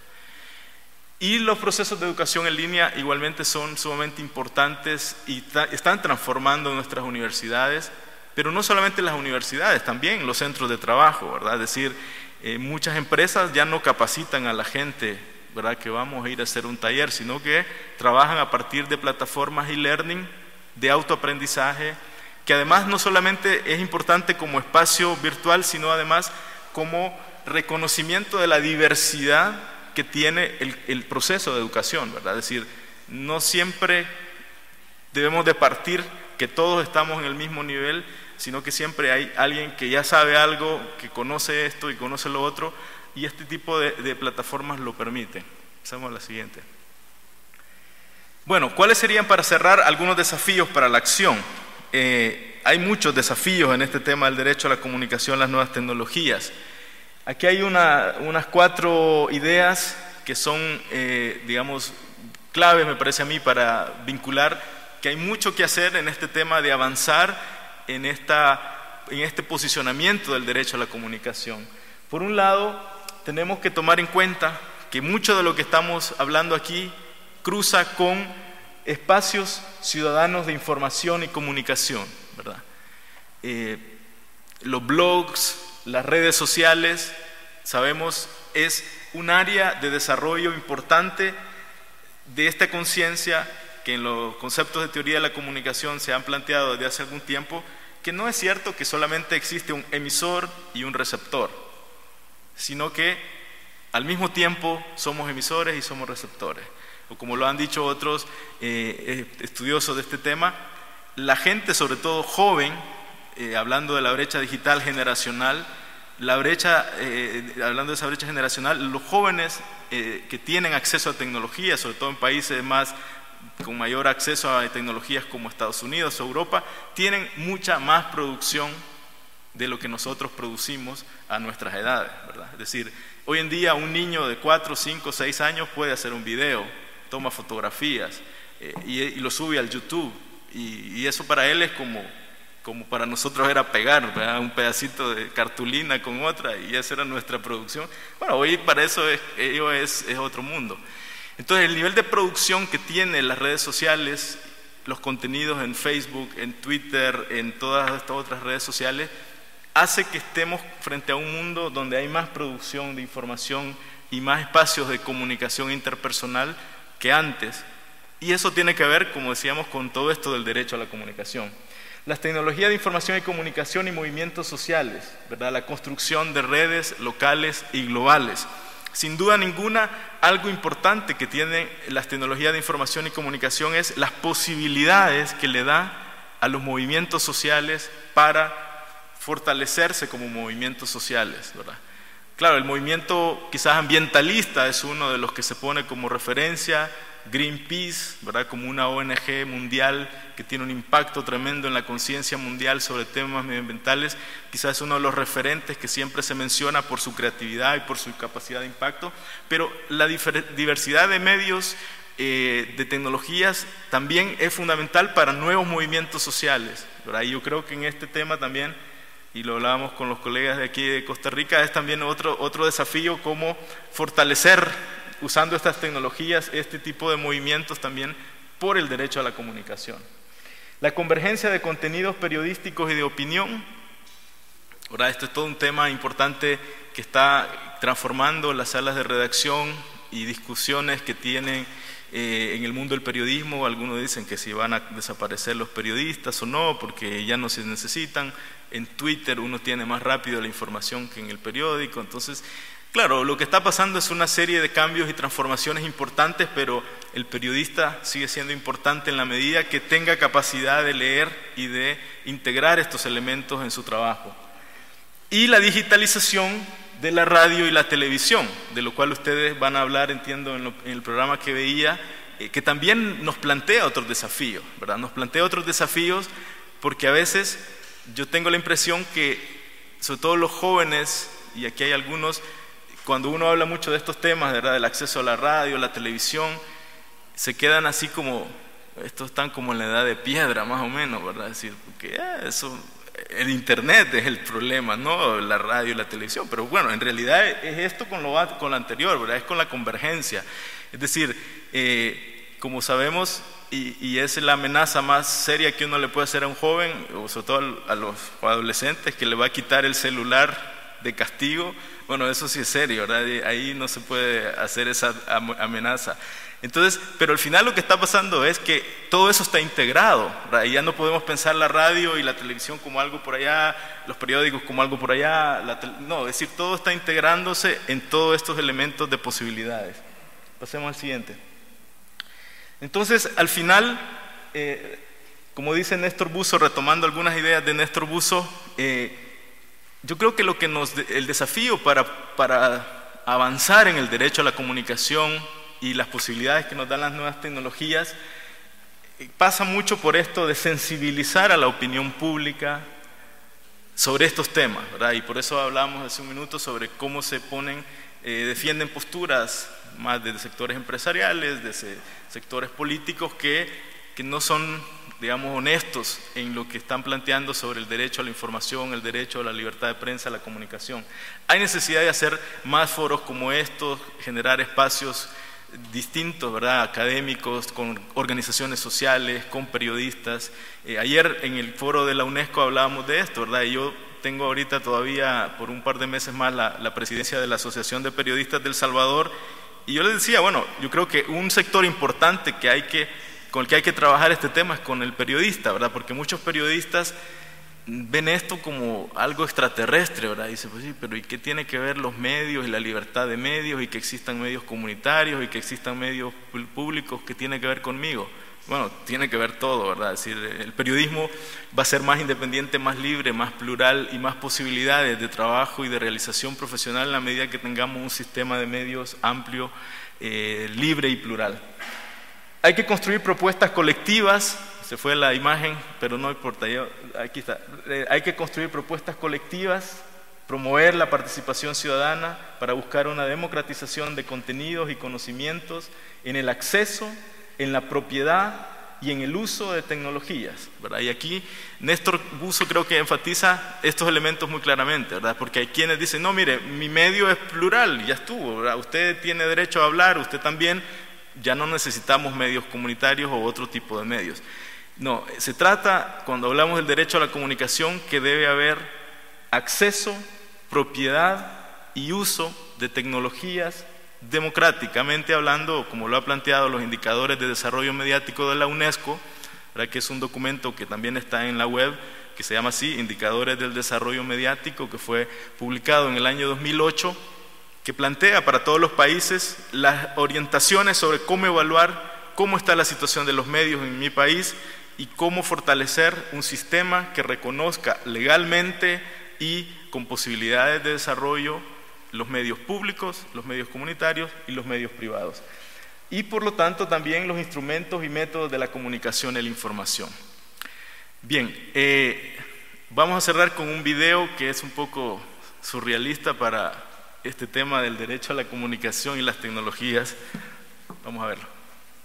Y los procesos de educación en línea igualmente son sumamente importantes y están transformando nuestras universidades, pero no solamente las universidades, también los centros de trabajo, ¿verdad? Es decir, Eh, muchas empresas ya no capacitan a la gente, ¿verdad?, que vamos a ir a hacer un taller, sino que trabajan a partir de plataformas e-learning, de autoaprendizaje, que además no solamente es importante como espacio virtual, sino además como reconocimiento de la diversidad que tiene el, el proceso de educación, ¿verdad? Es decir, no siempre debemos de partir que todos estamos en el mismo nivel, sino que siempre hay alguien que ya sabe algo, que conoce esto y conoce lo otro, y este tipo de, de plataformas lo permiten. Pasamos a la siguiente. Bueno, ¿cuáles serían, para cerrar, algunos desafíos para la acción? Eh, hay muchos desafíos en este tema del derecho a la comunicación, las nuevas tecnologías. Aquí hay una, unas cuatro ideas que son, eh, digamos, claves, me parece a mí, para vincular que hay mucho que hacer en este tema de avanzar en, esta, en este posicionamiento del derecho a la comunicación. Por un lado, tenemos que tomar en cuenta que mucho de lo que estamos hablando aquí cruza con espacios ciudadanos de información y comunicación, ¿verdad? Eh, los blogs, las redes sociales, sabemos, es un área de desarrollo importante de esta conciencia que en los conceptos de teoría de la comunicación se han planteado desde hace algún tiempo, que no es cierto que solamente existe un emisor y un receptor, sino que al mismo tiempo somos emisores y somos receptores. O como lo han dicho otros eh, estudiosos de este tema, la gente, sobre todo joven, eh, hablando de la brecha digital generacional, la brecha, eh, hablando de esa brecha generacional, los jóvenes eh, que tienen acceso a tecnología, sobre todo en países más con mayor acceso a tecnologías como Estados Unidos o Europa, tienen mucha más producción de lo que nosotros producimos a nuestras edades, ¿verdad? Es decir, hoy en día un niño de cuatro, cinco, seis años puede hacer un video, toma fotografías eh, y, y lo sube al YouTube, y, y eso para él es como, como para nosotros era pegar, ¿verdad?, un pedacito de cartulina con otra, y esa era nuestra producción. Bueno, hoy para eso es, ello es, es otro mundo. Entonces, el nivel de producción que tienen las redes sociales, los contenidos en Facebook, en Twitter, en todas estas otras redes sociales, hace que estemos frente a un mundo donde hay más producción de información y más espacios de comunicación interpersonal que antes. Y eso tiene que ver, como decíamos, con todo esto del derecho a la comunicación. Las tecnologías de información y comunicación y movimientos sociales, ¿verdad? La construcción de redes locales y globales. Sin duda ninguna, algo importante que tienen las tecnologías de información y comunicación es las posibilidades que le da a los movimientos sociales para fortalecerse como movimientos sociales, ¿verdad? Claro, el movimiento quizás ambientalista es uno de los que se pone como referencia, Greenpeace, ¿verdad? Como una O N G mundial que tiene un impacto tremendo en la conciencia mundial sobre temas medioambientales, quizás es uno de los referentes que siempre se menciona por su creatividad y por su capacidad de impacto, pero la diversidad de medios, eh, de tecnologías, también es fundamental para nuevos movimientos sociales, ¿verdad? Y yo creo que en este tema también, y lo hablábamos con los colegas de aquí de Costa Rica, es también otro, otro desafío, cómo fortalecer, usando estas tecnologías, este tipo de movimientos también por el derecho a la comunicación. La convergencia de contenidos periodísticos y de opinión, ¿verdad? Esto es todo un tema importante que está transformando las salas de redacción y discusiones que tienen eh, en el mundo del periodismo. Algunos dicen que si van a desaparecer los periodistas o no, porque ya no se necesitan. En Twitter uno tiene más rápido la información que en el periódico, entonces... Claro, lo que está pasando es una serie de cambios y transformaciones importantes, pero el periodista sigue siendo importante en la medida que tenga capacidad de leer y de integrar estos elementos en su trabajo. Y la digitalización de la radio y la televisión, de lo cual ustedes van a hablar, entiendo, en, lo, en el programa que veía, eh, que también nos plantea otros desafíos, ¿verdad? Nos plantea otros desafíos porque a veces yo tengo la impresión que, sobre todo los jóvenes, y aquí hay algunos... Cuando uno habla mucho de estos temas, ¿verdad? Del acceso a la radio, la televisión, se quedan así como, estos están como en la edad de piedra, más o menos, ¿verdad? Es decir, porque eh, eso, el internet es el problema, no la radio y la televisión. Pero bueno, en realidad es esto con lo, con lo anterior, ¿verdad? Es con la convergencia. Es decir, eh, como sabemos, y, y es la amenaza más seria que uno le puede hacer a un joven, o sobre todo a los adolescentes, que le va a quitar el celular de castigo. Bueno, eso sí es serio, ¿verdad? Ahí no se puede hacer esa amenaza. Entonces, pero al final lo que está pasando es que todo eso está integrado, ¿verdad? Y ya no podemos pensar la radio y la televisión como algo por allá, los periódicos como algo por allá, la no, es decir, todo está integrándose en todos estos elementos de posibilidades. Pasemos al siguiente. Entonces, al final, eh, como dice Néstor Busso, retomando algunas ideas de Néstor Busso, eh, yo creo que, lo que nos, el desafío para, para avanzar en el derecho a la comunicación y las posibilidades que nos dan las nuevas tecnologías pasa mucho por esto de sensibilizar a la opinión pública sobre estos temas, ¿verdad? Y por eso hablamos hace un minuto sobre cómo se ponen, eh, defienden posturas más de sectores empresariales, de se, sectores políticos que, que no son, digamos, honestos en lo que están planteando sobre el derecho a la información, el derecho a la libertad de prensa, a la comunicación. Hay necesidad de hacer más foros como estos, generar espacios distintos, ¿verdad? Académicos, con organizaciones sociales, con periodistas. Eh, ayer en el foro de la UNESCO hablábamos de esto, ¿verdad? Y yo tengo ahorita todavía por un par de meses más la, la presidencia de la Asociación de Periodistas de El Salvador, y yo les decía, bueno, yo creo que un sector importante que hay que, con el que hay que trabajar este tema es con el periodista, ¿verdad? Porque muchos periodistas ven esto como algo extraterrestre, ¿verdad? Y dicen, pues sí, pero ¿y qué tiene que ver los medios y la libertad de medios y que existan medios comunitarios y que existan medios públicos? ¿Qué tiene que ver conmigo? Bueno, tiene que ver todo, ¿verdad? Es decir, el periodismo va a ser más independiente, más libre, más plural y más posibilidades de trabajo y de realización profesional en la medida que tengamos un sistema de medios amplio, eh, libre y plural. Hay que construir propuestas colectivas. Se fue la imagen, pero no importa, yo, aquí está. Eh, hay que construir propuestas colectivas, promover la participación ciudadana para buscar una democratización de contenidos y conocimientos en el acceso, en la propiedad y en el uso de tecnologías, ¿verdad? Y aquí Néstor Busso creo que enfatiza estos elementos muy claramente, ¿verdad? Porque hay quienes dicen, no, mire, mi medio es plural, ya estuvo, ¿verdad? Usted tiene derecho a hablar, usted también, ya no necesitamos medios comunitarios o otro tipo de medios. No, se trata, cuando hablamos del derecho a la comunicación, que debe haber acceso, propiedad y uso de tecnologías democráticamente hablando, como lo ha planteado los indicadores de desarrollo mediático de la UNESCO, ¿verdad?, que es un documento que también está en la web, que se llama así, Indicadores del Desarrollo Mediático, que fue publicado en el año dos mil ocho, que plantea para todos los países las orientaciones sobre cómo evaluar cómo está la situación de los medios en mi país y cómo fortalecer un sistema que reconozca legalmente y con posibilidades de desarrollo los medios públicos, los medios comunitarios y los medios privados. Y por lo tanto también los instrumentos y métodos de la comunicación y la información. Bien, eh, vamos a cerrar con un video que es un poco surrealista para este tema del derecho a la comunicación y las tecnologías. Vamos a verlo.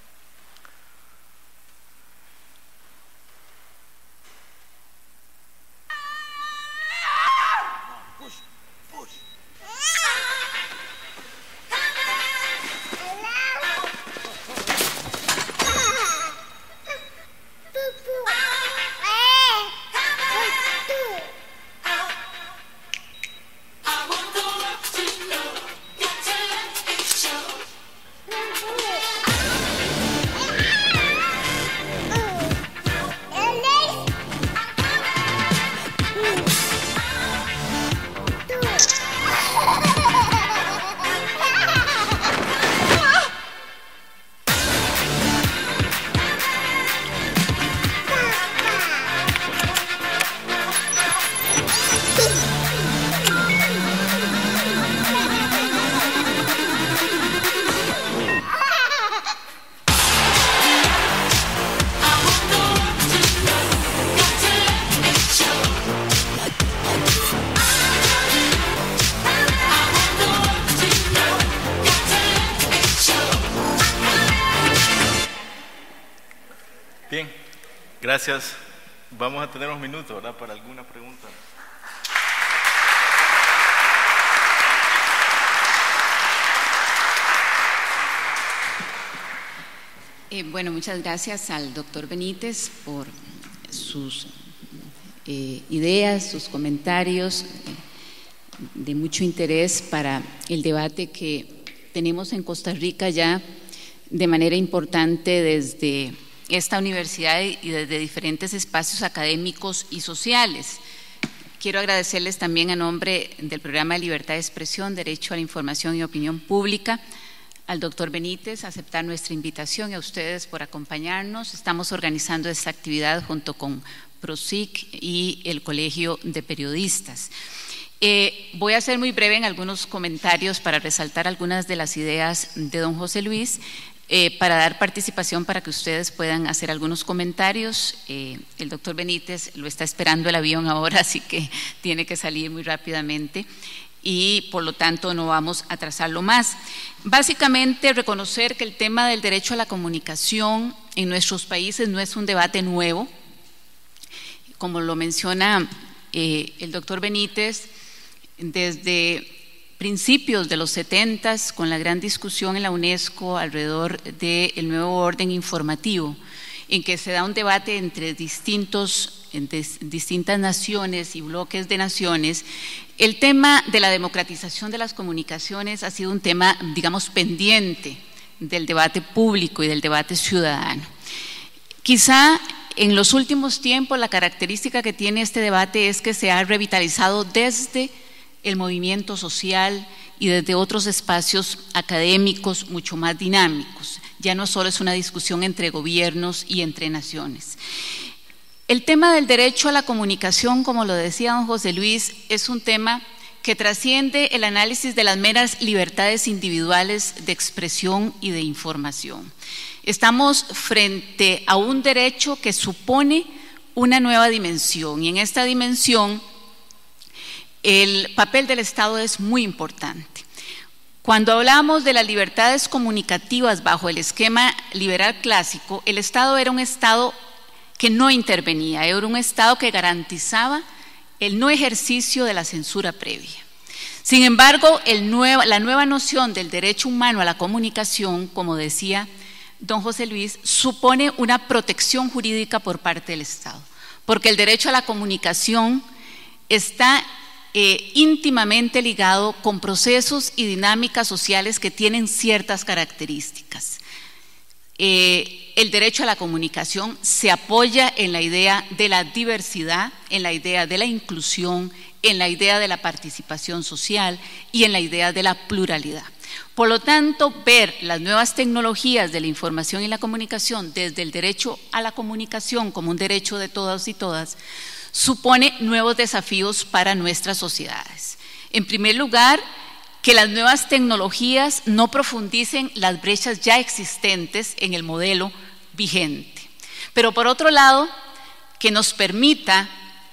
Bien, gracias. Vamos a tener unos minutos, ¿verdad?, para alguna pregunta. Eh, bueno, muchas gracias al doctor Benítez por sus eh, ideas, sus comentarios, eh, de mucho interés para el debate que tenemos en Costa Rica ya de manera importante desde esta universidad y desde diferentes espacios académicos y sociales. Quiero agradecerles también a nombre del Programa de Libertad de Expresión, Derecho a la Información y Opinión Pública, al doctor Benítez, aceptar nuestra invitación y a ustedes por acompañarnos. Estamos organizando esta actividad junto con PROSIC y el Colegio de Periodistas. Eh, voy a ser muy breve en algunos comentarios para resaltar algunas de las ideas de don José Luis, eh, para dar participación para que ustedes puedan hacer algunos comentarios. Eh, el doctor Benítez lo está esperando el avión ahora, así que tiene que salir muy rápidamente y por lo tanto no vamos a atrasarlo más. Básicamente reconocer que el tema del derecho a la comunicación en nuestros países no es un debate nuevo. Como lo menciona eh, el doctor Benítez, desde principios de los setentas, con la gran discusión en la UNESCO alrededor del nuevo orden informativo, en que se da un debate entre distintos, entre distintas naciones y bloques de naciones, el tema de la democratización de las comunicaciones ha sido un tema, digamos, pendiente del debate público y del debate ciudadano. Quizá en los últimos tiempos la característica que tiene este debate es que se ha revitalizado desde el movimiento social y desde otros espacios académicos mucho más dinámicos. Ya no solo es una discusión entre gobiernos y entre naciones. El tema del derecho a la comunicación, como lo decía don José Luis, es un tema que trasciende el análisis de las meras libertades individuales de expresión y de información. Estamos frente a un derecho que supone una nueva dimensión, y en esta dimensión el papel del Estado es muy importante. Cuando hablamos de las libertades comunicativas bajo el esquema liberal clásico, el Estado era un Estado que no intervenía, era un Estado que garantizaba el no ejercicio de la censura previa. Sin embargo, el nuevo, la nueva noción del derecho humano a la comunicación, como decía don José Luis, supone una protección jurídica por parte del Estado, porque el derecho a la comunicación está eh, íntimamente ligado con procesos y dinámicas sociales que tienen ciertas características. Eh, el derecho a la comunicación se apoya en la idea de la diversidad, en la idea de la inclusión, en la idea de la participación social y en la idea de la pluralidad. Por lo tanto, ver las nuevas tecnologías de la información y la comunicación desde el derecho a la comunicación como un derecho de todos y todas supone nuevos desafíos para nuestras sociedades. En primer lugar, que las nuevas tecnologías no profundicen las brechas ya existentes en el modelo vigente. Pero por otro lado, que nos permita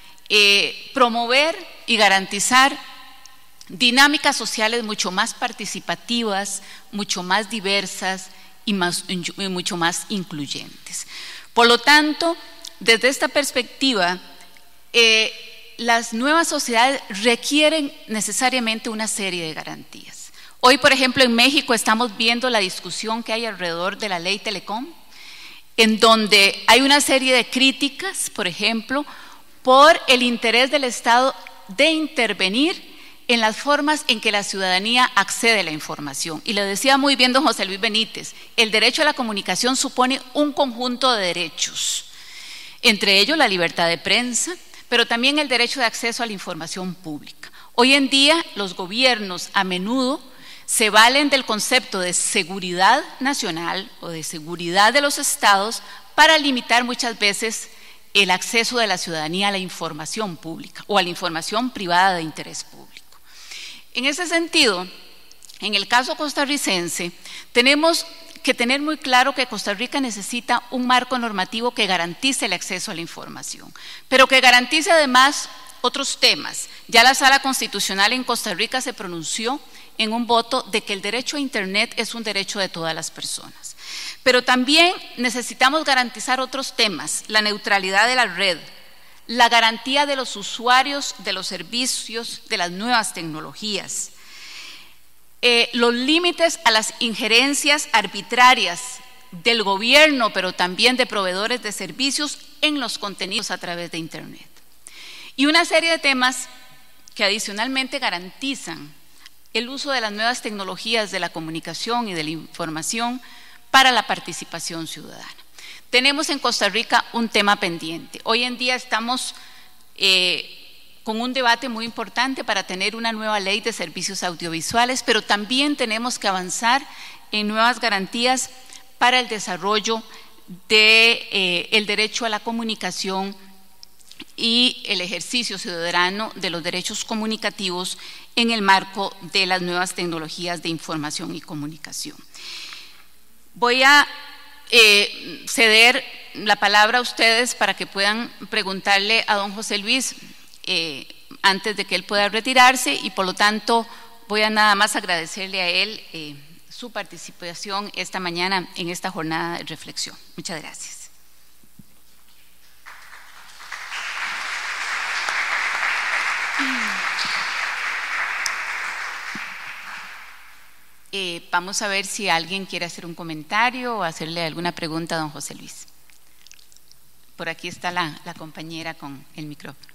eh, promover y garantizar dinámicas sociales mucho más participativas, mucho más diversas y, más, y mucho más incluyentes. Por lo tanto, desde esta perspectiva, eh, las nuevas sociedades requieren necesariamente una serie de garantías. Hoy, por ejemplo, en México estamos viendo la discusión que hay alrededor de la ley Telecom, en donde hay una serie de críticas, por ejemplo, por el interés del Estado de intervenir en las formas en que la ciudadanía accede a la información. Y lo decía muy bien don José Luis Benítez, el derecho a la comunicación supone un conjunto de derechos, entre ellos la libertad de prensa, pero también el derecho de acceso a la información pública. Hoy en día los gobiernos a menudo se valen del concepto de seguridad nacional o de seguridad de los estados para limitar muchas veces el acceso de la ciudadanía a la información pública o a la información privada de interés público. En ese sentido, en el caso costarricense, tenemos que tener muy claro que Costa Rica necesita un marco normativo que garantice el acceso a la información, pero que garantice además otros temas. Ya la Sala Constitucional en Costa Rica se pronunció en un voto de que el derecho a Internet es un derecho de todas las personas. Pero también necesitamos garantizar otros temas, la neutralidad de la red, la garantía de los usuarios de los servicios de las nuevas tecnologías, eh, los límites a las injerencias arbitrarias del gobierno, pero también de proveedores de servicios en los contenidos a través de Internet. Y una serie de temas que adicionalmente garantizan el uso de las nuevas tecnologías de la comunicación y de la información para la participación ciudadana. Tenemos en Costa Rica un tema pendiente. Hoy en día estamos eh, con un debate muy importante para tener una nueva ley de servicios audiovisuales, pero también tenemos que avanzar en nuevas garantías para el desarrollo del eh, derecho a la comunicación y el ejercicio ciudadano de los derechos comunicativos en el marco de las nuevas tecnologías de información y comunicación. Voy a eh, ceder la palabra a ustedes para que puedan preguntarle a don José Luis eh, antes de que él pueda retirarse, y por lo tanto voy a nada más agradecerle a él eh, su participación esta mañana en esta jornada de reflexión. Muchas gracias. Eh, vamos a ver si alguien quiere hacer un comentario o hacerle alguna pregunta a don José Luis. Por aquí está la, la compañera con el micrófono.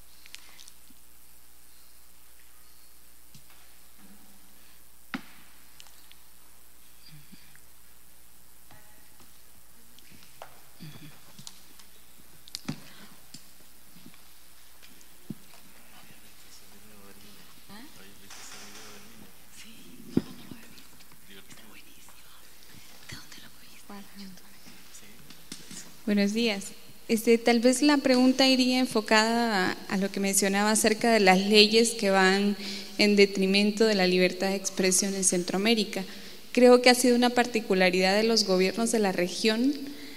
Buenos días. Este, tal vez la pregunta iría enfocada a, a lo que mencionaba acerca de las leyes que van en detrimento de la libertad de expresión en Centroamérica. Creo que ha sido una particularidad de los gobiernos de la región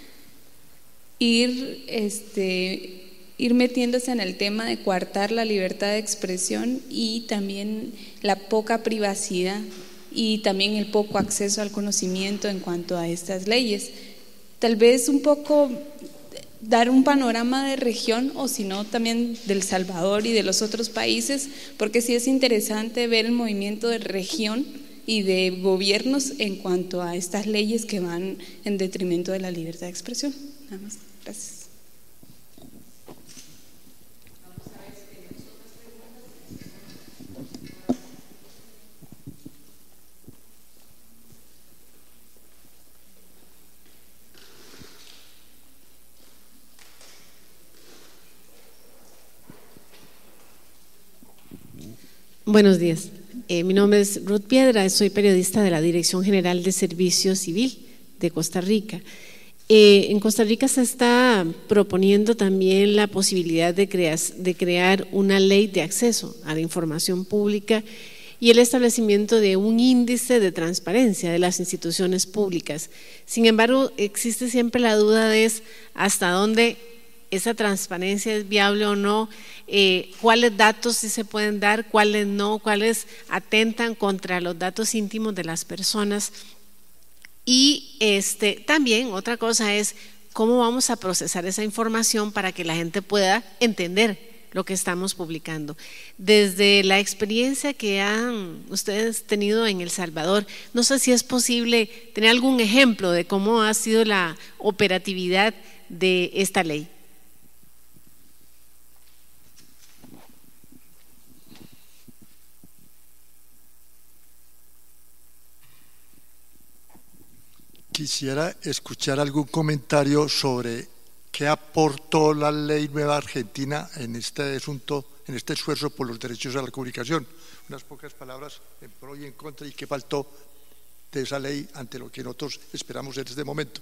ir, este, ir metiéndose en el tema de coartar la libertad de expresión y también la poca privacidad y también el poco acceso al conocimiento en cuanto a estas leyes. Tal vez un poco dar un panorama de región, o si no también del Salvador y de los otros países, porque sí es interesante ver el movimiento de región y de gobiernos en cuanto a estas leyes que van en detrimento de la libertad de expresión. Nada más, gracias. Buenos días. Eh, mi nombre es Ruth Piedra, soy periodista de la Dirección General de Servicio Civil de Costa Rica. Eh, en Costa Rica se está proponiendo también la posibilidad de, crear, de crear una ley de acceso a la información pública y el establecimiento de un índice de transparencia de las instituciones públicas. Sin embargo, existe siempre la duda de hasta dónde esa transparencia es viable o no, eh, cuáles datos sí se pueden dar, cuáles no, cuáles atentan contra los datos íntimos de las personas. Y este, también otra cosa es cómo vamos a procesar esa información para que la gente pueda entender lo que estamos publicando. Desde la experiencia que han ustedes tenido en El Salvador, no sé si es posible tener algún ejemplo de cómo ha sido la operatividad de esta ley. Quisiera escuchar algún comentario sobre qué aportó la ley nueva argentina en este asunto, en este esfuerzo por los derechos a la comunicación. Unas pocas palabras en pro y en contra y qué faltó de esa ley ante lo que nosotros esperamos en este momento.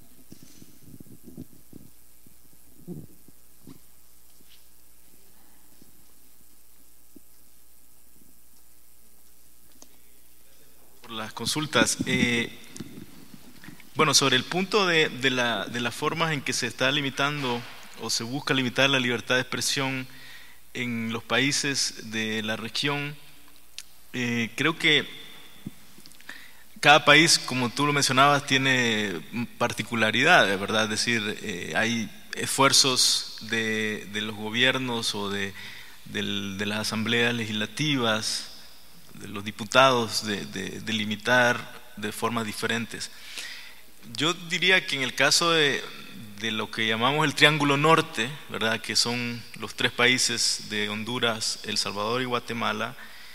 Por las consultas. Eh, Bueno, sobre el punto de, de, la, de las formas en que se está limitando o se busca limitar la libertad de expresión en los países de la región, eh, creo que cada país, como tú lo mencionabas, tiene particularidades, ¿verdad? Es decir, eh, hay esfuerzos de, de los gobiernos o de, de, de las asambleas legislativas, de los diputados, de, de, de limitar de formas diferentes. Yo diría que en el caso de, de lo que llamamos el Triángulo Norte, ¿verdad?, que son los tres países de Honduras, El Salvador y Guatemala,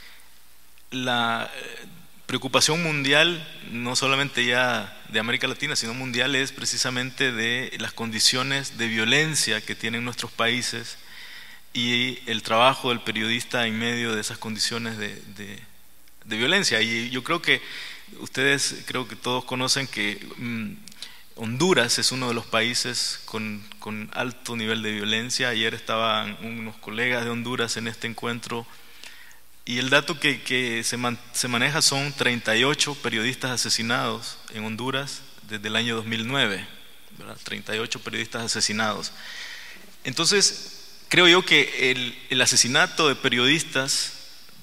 la preocupación mundial, no solamente ya de América Latina, sino mundial, es precisamente de las condiciones de violencia que tienen nuestros países y el trabajo del periodista en medio de esas condiciones de, de, de violencia. Y yo creo que ustedes, creo que todos conocen que mmm, Honduras es uno de los países con, con alto nivel de violencia. Ayer estaban unos colegas de Honduras en este encuentro y el dato que, que se, man, se maneja son treinta y ocho periodistas asesinados en Honduras desde el año dos mil nueve, ¿verdad? treinta y ocho periodistas asesinados. Entonces, creo yo que el, el asesinato de periodistas,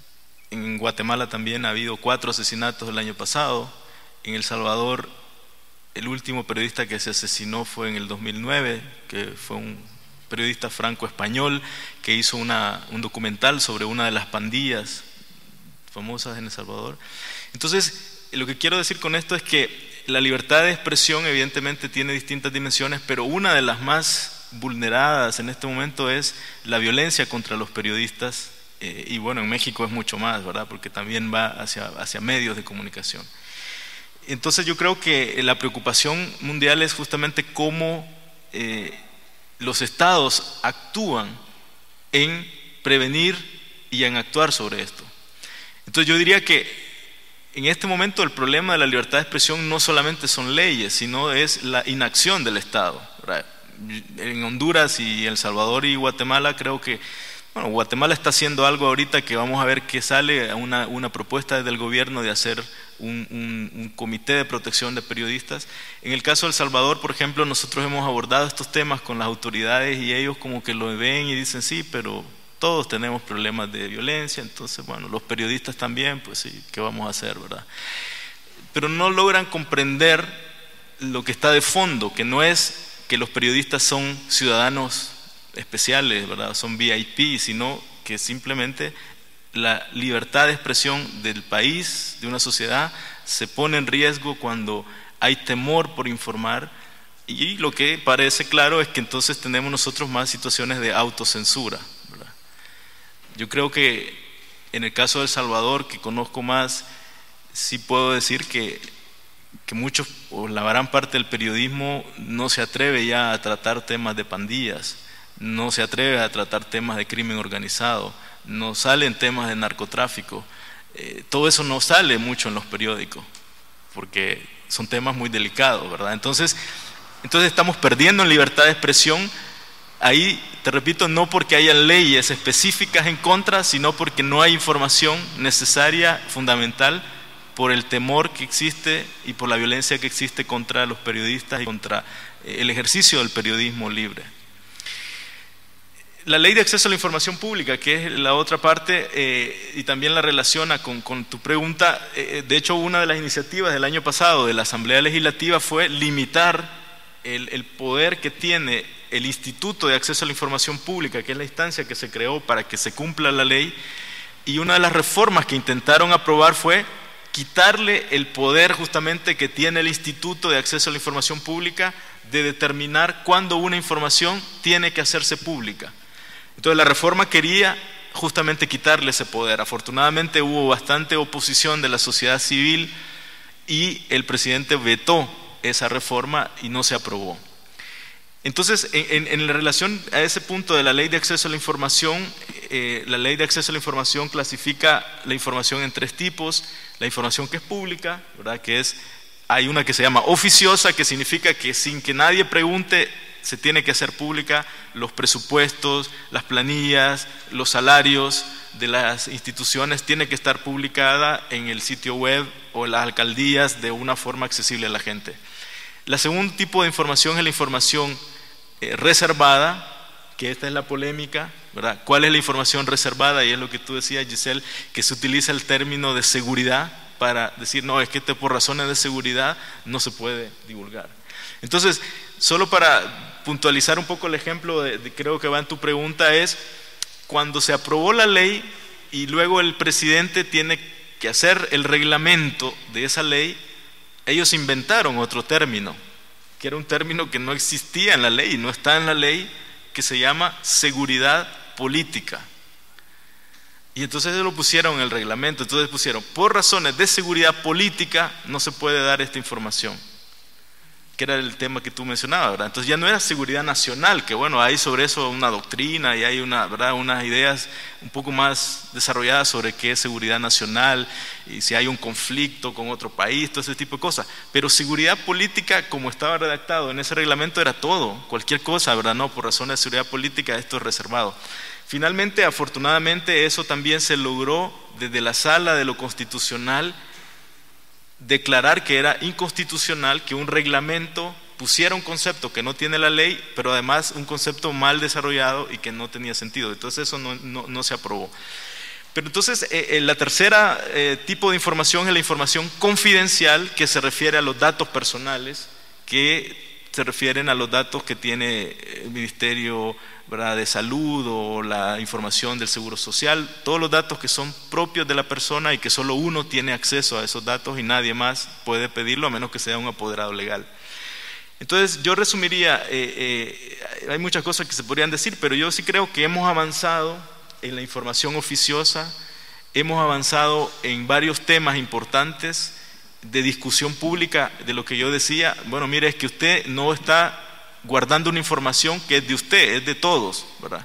en Guatemala también ha habido cuatro asesinatos el año pasado. En El Salvador, el último periodista que se asesinó fue en el dos mil nueve, que fue un periodista franco-español que hizo una, un documental sobre una de las pandillas famosas en El Salvador. Entonces, lo que quiero decir con esto es que la libertad de expresión evidentemente tiene distintas dimensiones, pero una de las más vulneradas en este momento es la violencia contra los periodistas. Eh, y bueno, en México es mucho más, ¿verdad?, porque también va hacia, hacia medios de comunicación. Entonces yo creo que la preocupación mundial es justamente cómo eh, los estados actúan en prevenir y en actuar sobre esto. Entonces yo diría que en este momento el problema de la libertad de expresión no solamente son leyes, sino es la inacción del Estado, ¿verdad? En Honduras y El Salvador y Guatemala creo que Bueno, Guatemala está haciendo algo ahorita que vamos a ver que sale una, una propuesta del gobierno de hacer un, un, un comité de protección de periodistas. En el caso de El Salvador, por ejemplo, nosotros hemos abordado estos temas con las autoridades y ellos como que lo ven y dicen sí, pero todos tenemos problemas de violencia, entonces bueno, los periodistas también, pues sí, ¿qué vamos a hacer, verdad? Pero no logran comprender lo que está de fondo, que no es que los periodistas son ciudadanos especiales, ¿verdad?, son V I P, sino que simplemente la libertad de expresión del país, de una sociedad, se pone en riesgo cuando hay temor por informar, y lo que parece claro es que entonces tenemos nosotros más situaciones de autocensura, ¿verdad? Yo creo que en el caso de El Salvador, que conozco más, sí puedo decir que, que muchos, o la gran parte del periodismo no se atreve ya a tratar temas de pandillas, no se atreve a tratar temas de crimen organizado, no salen temas de narcotráfico. Eh, todo eso no sale mucho en los periódicos, porque son temas muy delicados, ¿verdad? Entonces, entonces estamos perdiendo en libertad de expresión. Ahí, te repito, no porque haya leyes específicas en contra, sino porque no hay información necesaria, fundamental, por el temor que existe y por la violencia que existe contra los periodistas y contra el ejercicio del periodismo libre. La ley de acceso a la información pública, que es la otra parte, eh, y también la relaciona con, con tu pregunta, eh, de hecho una de las iniciativas del año pasado de la Asamblea Legislativa fue limitar el, el poder que tiene el Instituto de Acceso a la Información Pública, que es la instancia que se creó para que se cumpla la ley, y una de las reformas que intentaron aprobar fue quitarle el poder justamente que tiene el Instituto de Acceso a la Información Pública de determinar cuándo una información tiene que hacerse pública. Entonces la reforma quería justamente quitarle ese poder. Afortunadamente hubo bastante oposición de la sociedad civil y el presidente vetó esa reforma y no se aprobó. Entonces, en, en, en relación a ese punto de la ley de acceso a la información, eh, la ley de acceso a la información clasifica la información en tres tipos. La información que es pública, ¿verdad? Que es, hay una que se llama oficiosa, que significa que sin que nadie pregunte se tiene que hacer pública los presupuestos, las planillas, los salarios de las instituciones, tiene que estar publicada en el sitio web o en las alcaldías de una forma accesible a la gente. La segundo tipo de información es la información eh, reservada, que esta es la polémica, ¿verdad? ¿Cuál es la información reservada? Y es lo que tú decías, Giselle, que se utiliza el término de seguridad para decir, no, es que este, por razones de seguridad no se puede divulgar. Entonces, solo para puntualizar un poco el ejemplo, de, de, creo que va en tu pregunta, es cuando se aprobó la ley y luego el presidente tiene que hacer el reglamento de esa ley, ellos inventaron otro término, que era un término que no existía en la ley, no está en la ley, que se llama seguridad política. Y entonces lo pusieron en el reglamento, entonces pusieron, por razones de seguridad política no se puede dar esta información, que era el tema que tú mencionabas, ¿verdad? Entonces ya no era seguridad nacional, que bueno, hay sobre eso una doctrina y hay una, ¿verdad?, unas ideas un poco más desarrolladas sobre qué es seguridad nacional y si hay un conflicto con otro país, todo ese tipo de cosas. Pero seguridad política, como estaba redactado en ese reglamento, era todo, cualquier cosa, ¿verdad? No, por razones de seguridad política esto es reservado. Finalmente, afortunadamente, eso también se logró desde la Sala de lo Constitucional, declarar que era inconstitucional que un reglamento pusiera un concepto que no tiene la ley, pero además un concepto mal desarrollado y que no tenía sentido. Entonces eso no, no, no se aprobó. Pero entonces eh, la tercera eh, tipo de información es la información confidencial, que se refiere a los datos personales, que se refieren a los datos que tiene el Ministerio, ¿verdad?, de Salud o la información del Seguro Social, todos los datos que son propios de la persona y que solo uno tiene acceso a esos datos y nadie más puede pedirlo a menos que sea un apoderado legal. Entonces yo resumiría, eh, eh, hay muchas cosas que se podrían decir, pero yo sí creo que hemos avanzado en la información oficiosa, hemos avanzado en varios temas importantes de discusión pública, de lo que yo decía, bueno, mire, es que usted no está guardando una información que es de usted, es de todos, ¿verdad?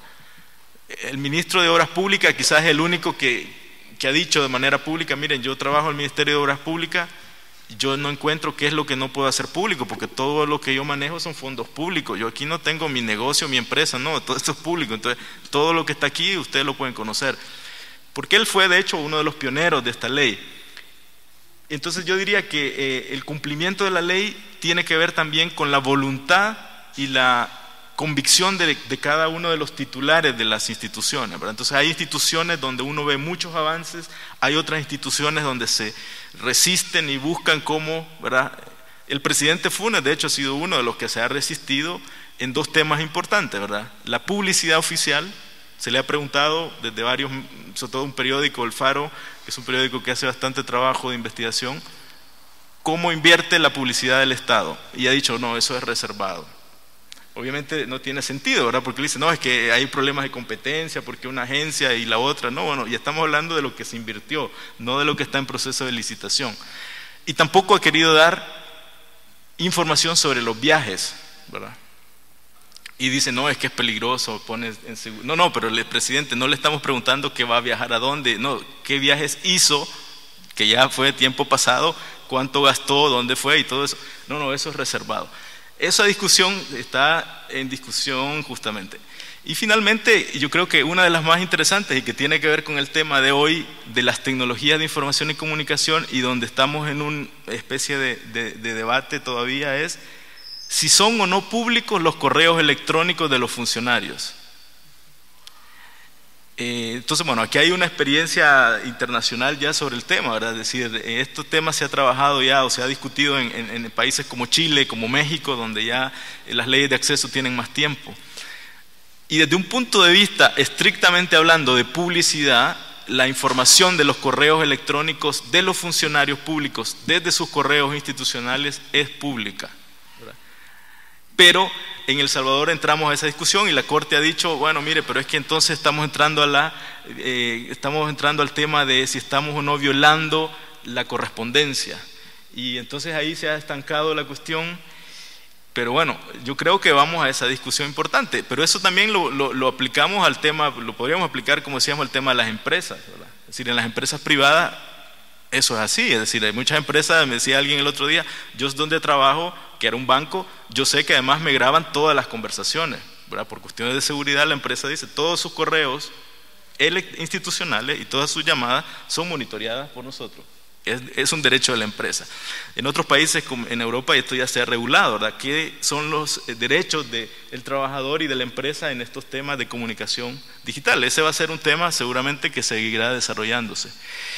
El ministro de Obras Públicas quizás es el único que, que ha dicho de manera pública, miren, yo trabajo en el Ministerio de Obras Públicas, yo no encuentro qué es lo que no puedo hacer público, porque todo lo que yo manejo son fondos públicos, yo aquí no tengo mi negocio, mi empresa, no, todo esto es público, entonces todo lo que está aquí ustedes lo pueden conocer, porque él fue de hecho uno de los pioneros de esta ley. Entonces yo diría que eh, el cumplimiento de la ley tiene que ver también con la voluntad y la convicción de, de cada uno de los titulares de las instituciones, ¿verdad? Entonces hay instituciones donde uno ve muchos avances, hay otras instituciones donde se resisten y buscan cómo, ¿verdad? El presidente Funes de hecho ha sido uno de los que se ha resistido en dos temas importantes, ¿verdad? La publicidad oficial, se le ha preguntado desde varios, sobre todo un periódico, El Faro, que es un periódico que hace bastante trabajo de investigación, cómo invierte la publicidad del Estado, y ha dicho, no, eso es reservado. Obviamente no tiene sentido, ¿verdad? Porque le dice, no, es que hay problemas de competencia, porque una agencia y la otra, no, bueno, y estamos hablando de lo que se invirtió, no de lo que está en proceso de licitación. Y tampoco ha querido dar información sobre los viajes, ¿verdad? y dice, no, es que es peligroso, pone en seguro. No, no, pero el presidente, no le estamos preguntando que va a viajar a dónde, no, qué viajes hizo, que ya fue tiempo pasado, cuánto gastó, dónde fue y todo eso. No, no, eso es reservado. Esa discusión está en discusión justamente. Y finalmente, yo creo que una de las más interesantes y que tiene que ver con el tema de hoy de las tecnologías de información y comunicación, y donde estamos en una especie de, de, de debate todavía, es si son o no públicos los correos electrónicos de los funcionarios. Eh, entonces, bueno, aquí hay una experiencia internacional ya sobre el tema, ¿verdad? Es decir, este tema se ha trabajado ya o se ha discutido en, en, en países como Chile, como México, donde ya las leyes de acceso tienen más tiempo. Y desde un punto de vista estrictamente hablando de publicidad, la información de los correos electrónicos de los funcionarios públicos desde sus correos institucionales es pública, ¿verdad? Pero en El Salvador entramos a esa discusión y la Corte ha dicho, bueno, mire, pero es que entonces estamos entrando a la, eh, estamos entrando al tema de si estamos o no violando la correspondencia. Y entonces ahí se ha estancado la cuestión. Pero bueno, yo creo que vamos a esa discusión importante, pero eso también lo, lo, lo aplicamos al tema, lo podríamos aplicar, como decíamos, al tema de las empresas, ¿verdad? Es decir, en las empresas privadas eso es así, es decir, hay muchas empresas, me decía alguien el otro día, yo donde trabajo, que era un banco, yo sé que además me graban todas las conversaciones, ¿verdad? Por cuestiones de seguridad la empresa dice, todos sus correos institucionales y todas sus llamadas son monitoreadas por nosotros. Es, es un derecho de la empresa. En otros países, como en Europa, esto ya se ha regulado, ¿verdad? ¿Qué son los derechos del trabajador y de la empresa en estos temas de comunicación digital? Ese va a ser un tema seguramente que seguirá desarrollándose.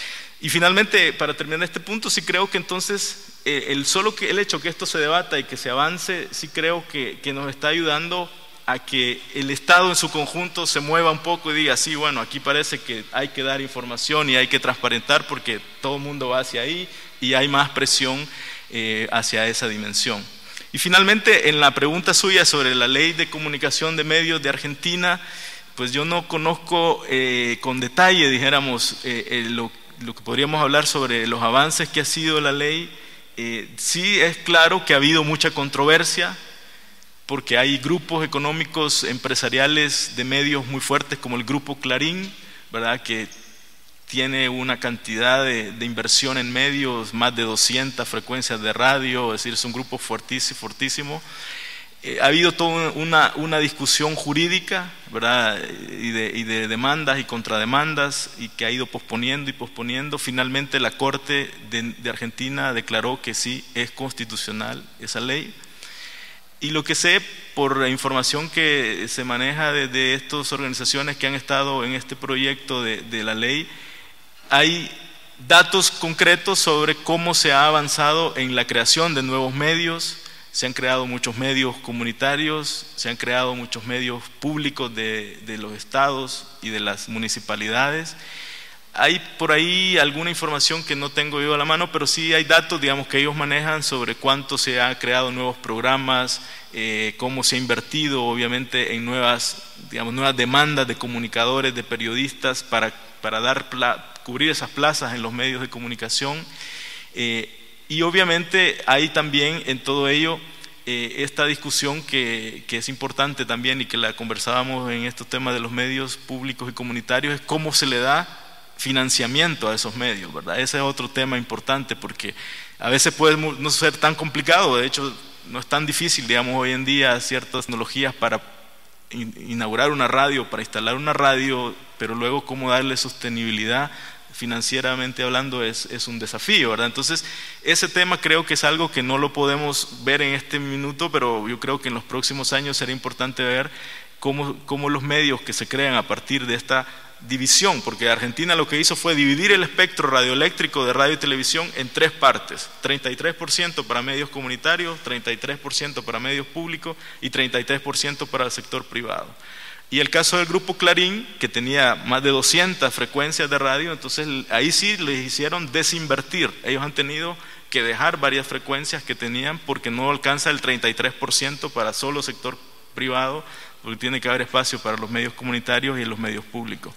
Y finalmente, para terminar este punto, sí creo que entonces eh, el solo que, el hecho que esto se debata y que se avance, sí creo que, que nos está ayudando a que el Estado en su conjunto se mueva un poco y diga, sí, bueno, aquí parece que hay que dar información y hay que transparentar porque todo el mundo va hacia ahí y hay más presión eh, hacia esa dimensión. Y finalmente, en la pregunta suya sobre la Ley de Comunicación de Medios de Argentina, pues yo no conozco eh, con detalle, dijéramos, eh, eh, lo, lo que podríamos hablar sobre los avances que ha sido la ley. Eh, sí es claro que ha habido mucha controversia, porque hay grupos económicos empresariales de medios muy fuertes como el Grupo Clarín, ¿verdad? Que tiene una cantidad de, de inversión en medios, más de doscientas frecuencias de radio, es decir, es un grupo fuertísimo, fuertísimo. Eh, ha habido toda una, una discusión jurídica, ¿verdad? Y de, y de demandas y contrademandas, y que ha ido posponiendo y posponiendo. Finalmente la Corte de, de Argentina declaró que sí es constitucional esa ley. Y lo que sé por la información que se maneja desde estas organizaciones que han estado en este proyecto de, de la ley, hay datos concretos sobre cómo se ha avanzado en la creación de nuevos medios. Se han creado muchos medios comunitarios, se han creado muchos medios públicos de, de los estados y de las municipalidades. Hay por ahí alguna información que no tengo yo a la mano, pero sí hay datos, digamos, que ellos manejan sobre cuánto se ha creado nuevos programas, eh, cómo se ha invertido, obviamente, en nuevas, digamos, nuevas demandas de comunicadores, de periodistas, para, para dar pla, cubrir esas plazas en los medios de comunicación. Eh, y obviamente hay también en todo ello eh, esta discusión que, que es importante también y que la conversábamos en estos temas de los medios públicos y comunitarios, es cómo se le da financiamiento a esos medios, ¿verdad? Ese es otro tema importante porque a veces puede no ser tan complicado, de hecho no es tan difícil, digamos, hoy en día ciertas tecnologías para in, inaugurar una radio, para instalar una radio, pero luego cómo darle sostenibilidad financieramente hablando es, es un desafío, ¿verdad? Entonces ese tema creo que es algo que no lo podemos ver en este minuto, pero yo creo que en los próximos años será importante ver cómo, cómo los medios que se crean a partir de esta división, porque Argentina lo que hizo fue dividir el espectro radioeléctrico de radio y televisión en tres partes: treinta y tres por ciento para medios comunitarios, treinta y tres por ciento para medios públicos y treinta y tres por ciento para el sector privado. Y el caso del Grupo Clarín, que tenía más de doscientas frecuencias de radio, entonces ahí sí les hicieron desinvertir, ellos han tenido que dejar varias frecuencias que tenían porque no alcanza el treinta y tres por ciento para solo sector privado, porque tiene que haber espacio para los medios comunitarios y los medios públicos.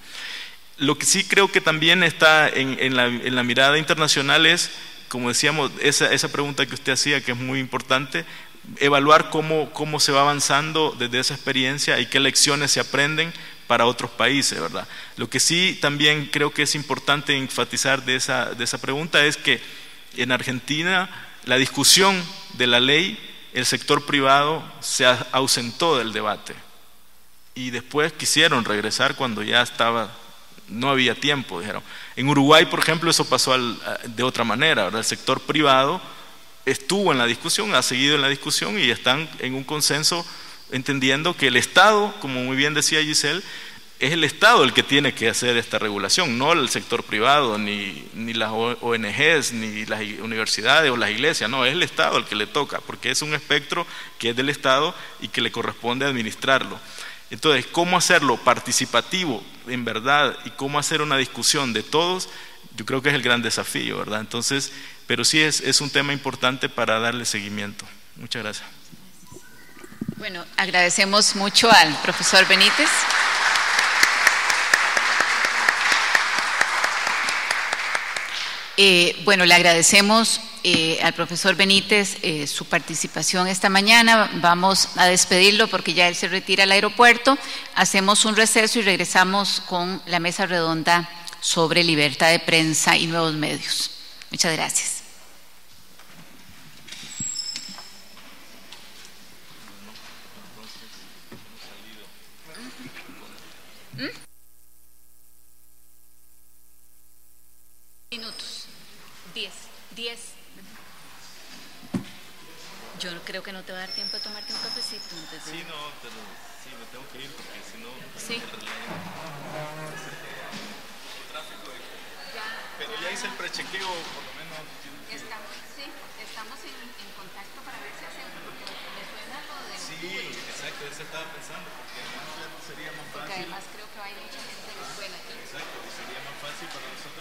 Lo que sí creo que también está en, en, la, en la mirada internacional es, como decíamos, esa, esa pregunta que usted hacía, que es muy importante, evaluar cómo, cómo se va avanzando desde esa experiencia y qué lecciones se aprenden para otros países, ¿verdad? Lo que sí también creo que es importante enfatizar de esa, de esa pregunta es que en Argentina la discusión de la ley, el sector privado se ausentó del debate y después quisieron regresar cuando ya estaba, no había tiempo, dijeron. En Uruguay, por ejemplo, eso pasó al, de otra manera, ¿verdad? El sector privado estuvo en la discusión, ha seguido en la discusión y están en un consenso entendiendo que el Estado, como muy bien decía Giselle, es el Estado el que tiene que hacer esta regulación, no el sector privado, ni, ni las O N Ges, ni las universidades o las iglesias, no, es el Estado el que le toca, porque es un espectro que es del Estado y que le corresponde administrarlo. Entonces, ¿cómo hacerlo participativo en verdad y cómo hacer una discusión de todos? Yo creo que es el gran desafío, ¿verdad? Entonces, pero sí es, es un tema importante para darle seguimiento. Muchas gracias. Bueno, agradecemos mucho al profesor Benítez. Eh, bueno, le agradecemos eh, al profesor Benítez eh, su participación esta mañana. Vamos a despedirlo porque ya él se retira al aeropuerto. Hacemos un receso y regresamos con la mesa redonda sobre libertad de prensa y nuevos medios. Muchas gracias. ¿Mm? Minutos. Diez. Diez. Yo creo que no te va a dar tiempo de tomarte un cafecito antes de... Sí, no, pero sí, me tengo que ir porque si no... Sí. Pero ya hice el prechequeo, por lo menos... Estamos, sí, estamos en, en contacto para ver si hacemos, porque me suena lo de... Sí, exacto, eso estaba pensando, porque además sería más fácil... Porque además creo que hay mucha gente de la escuela aquí. Exacto, y sería más fácil para nosotros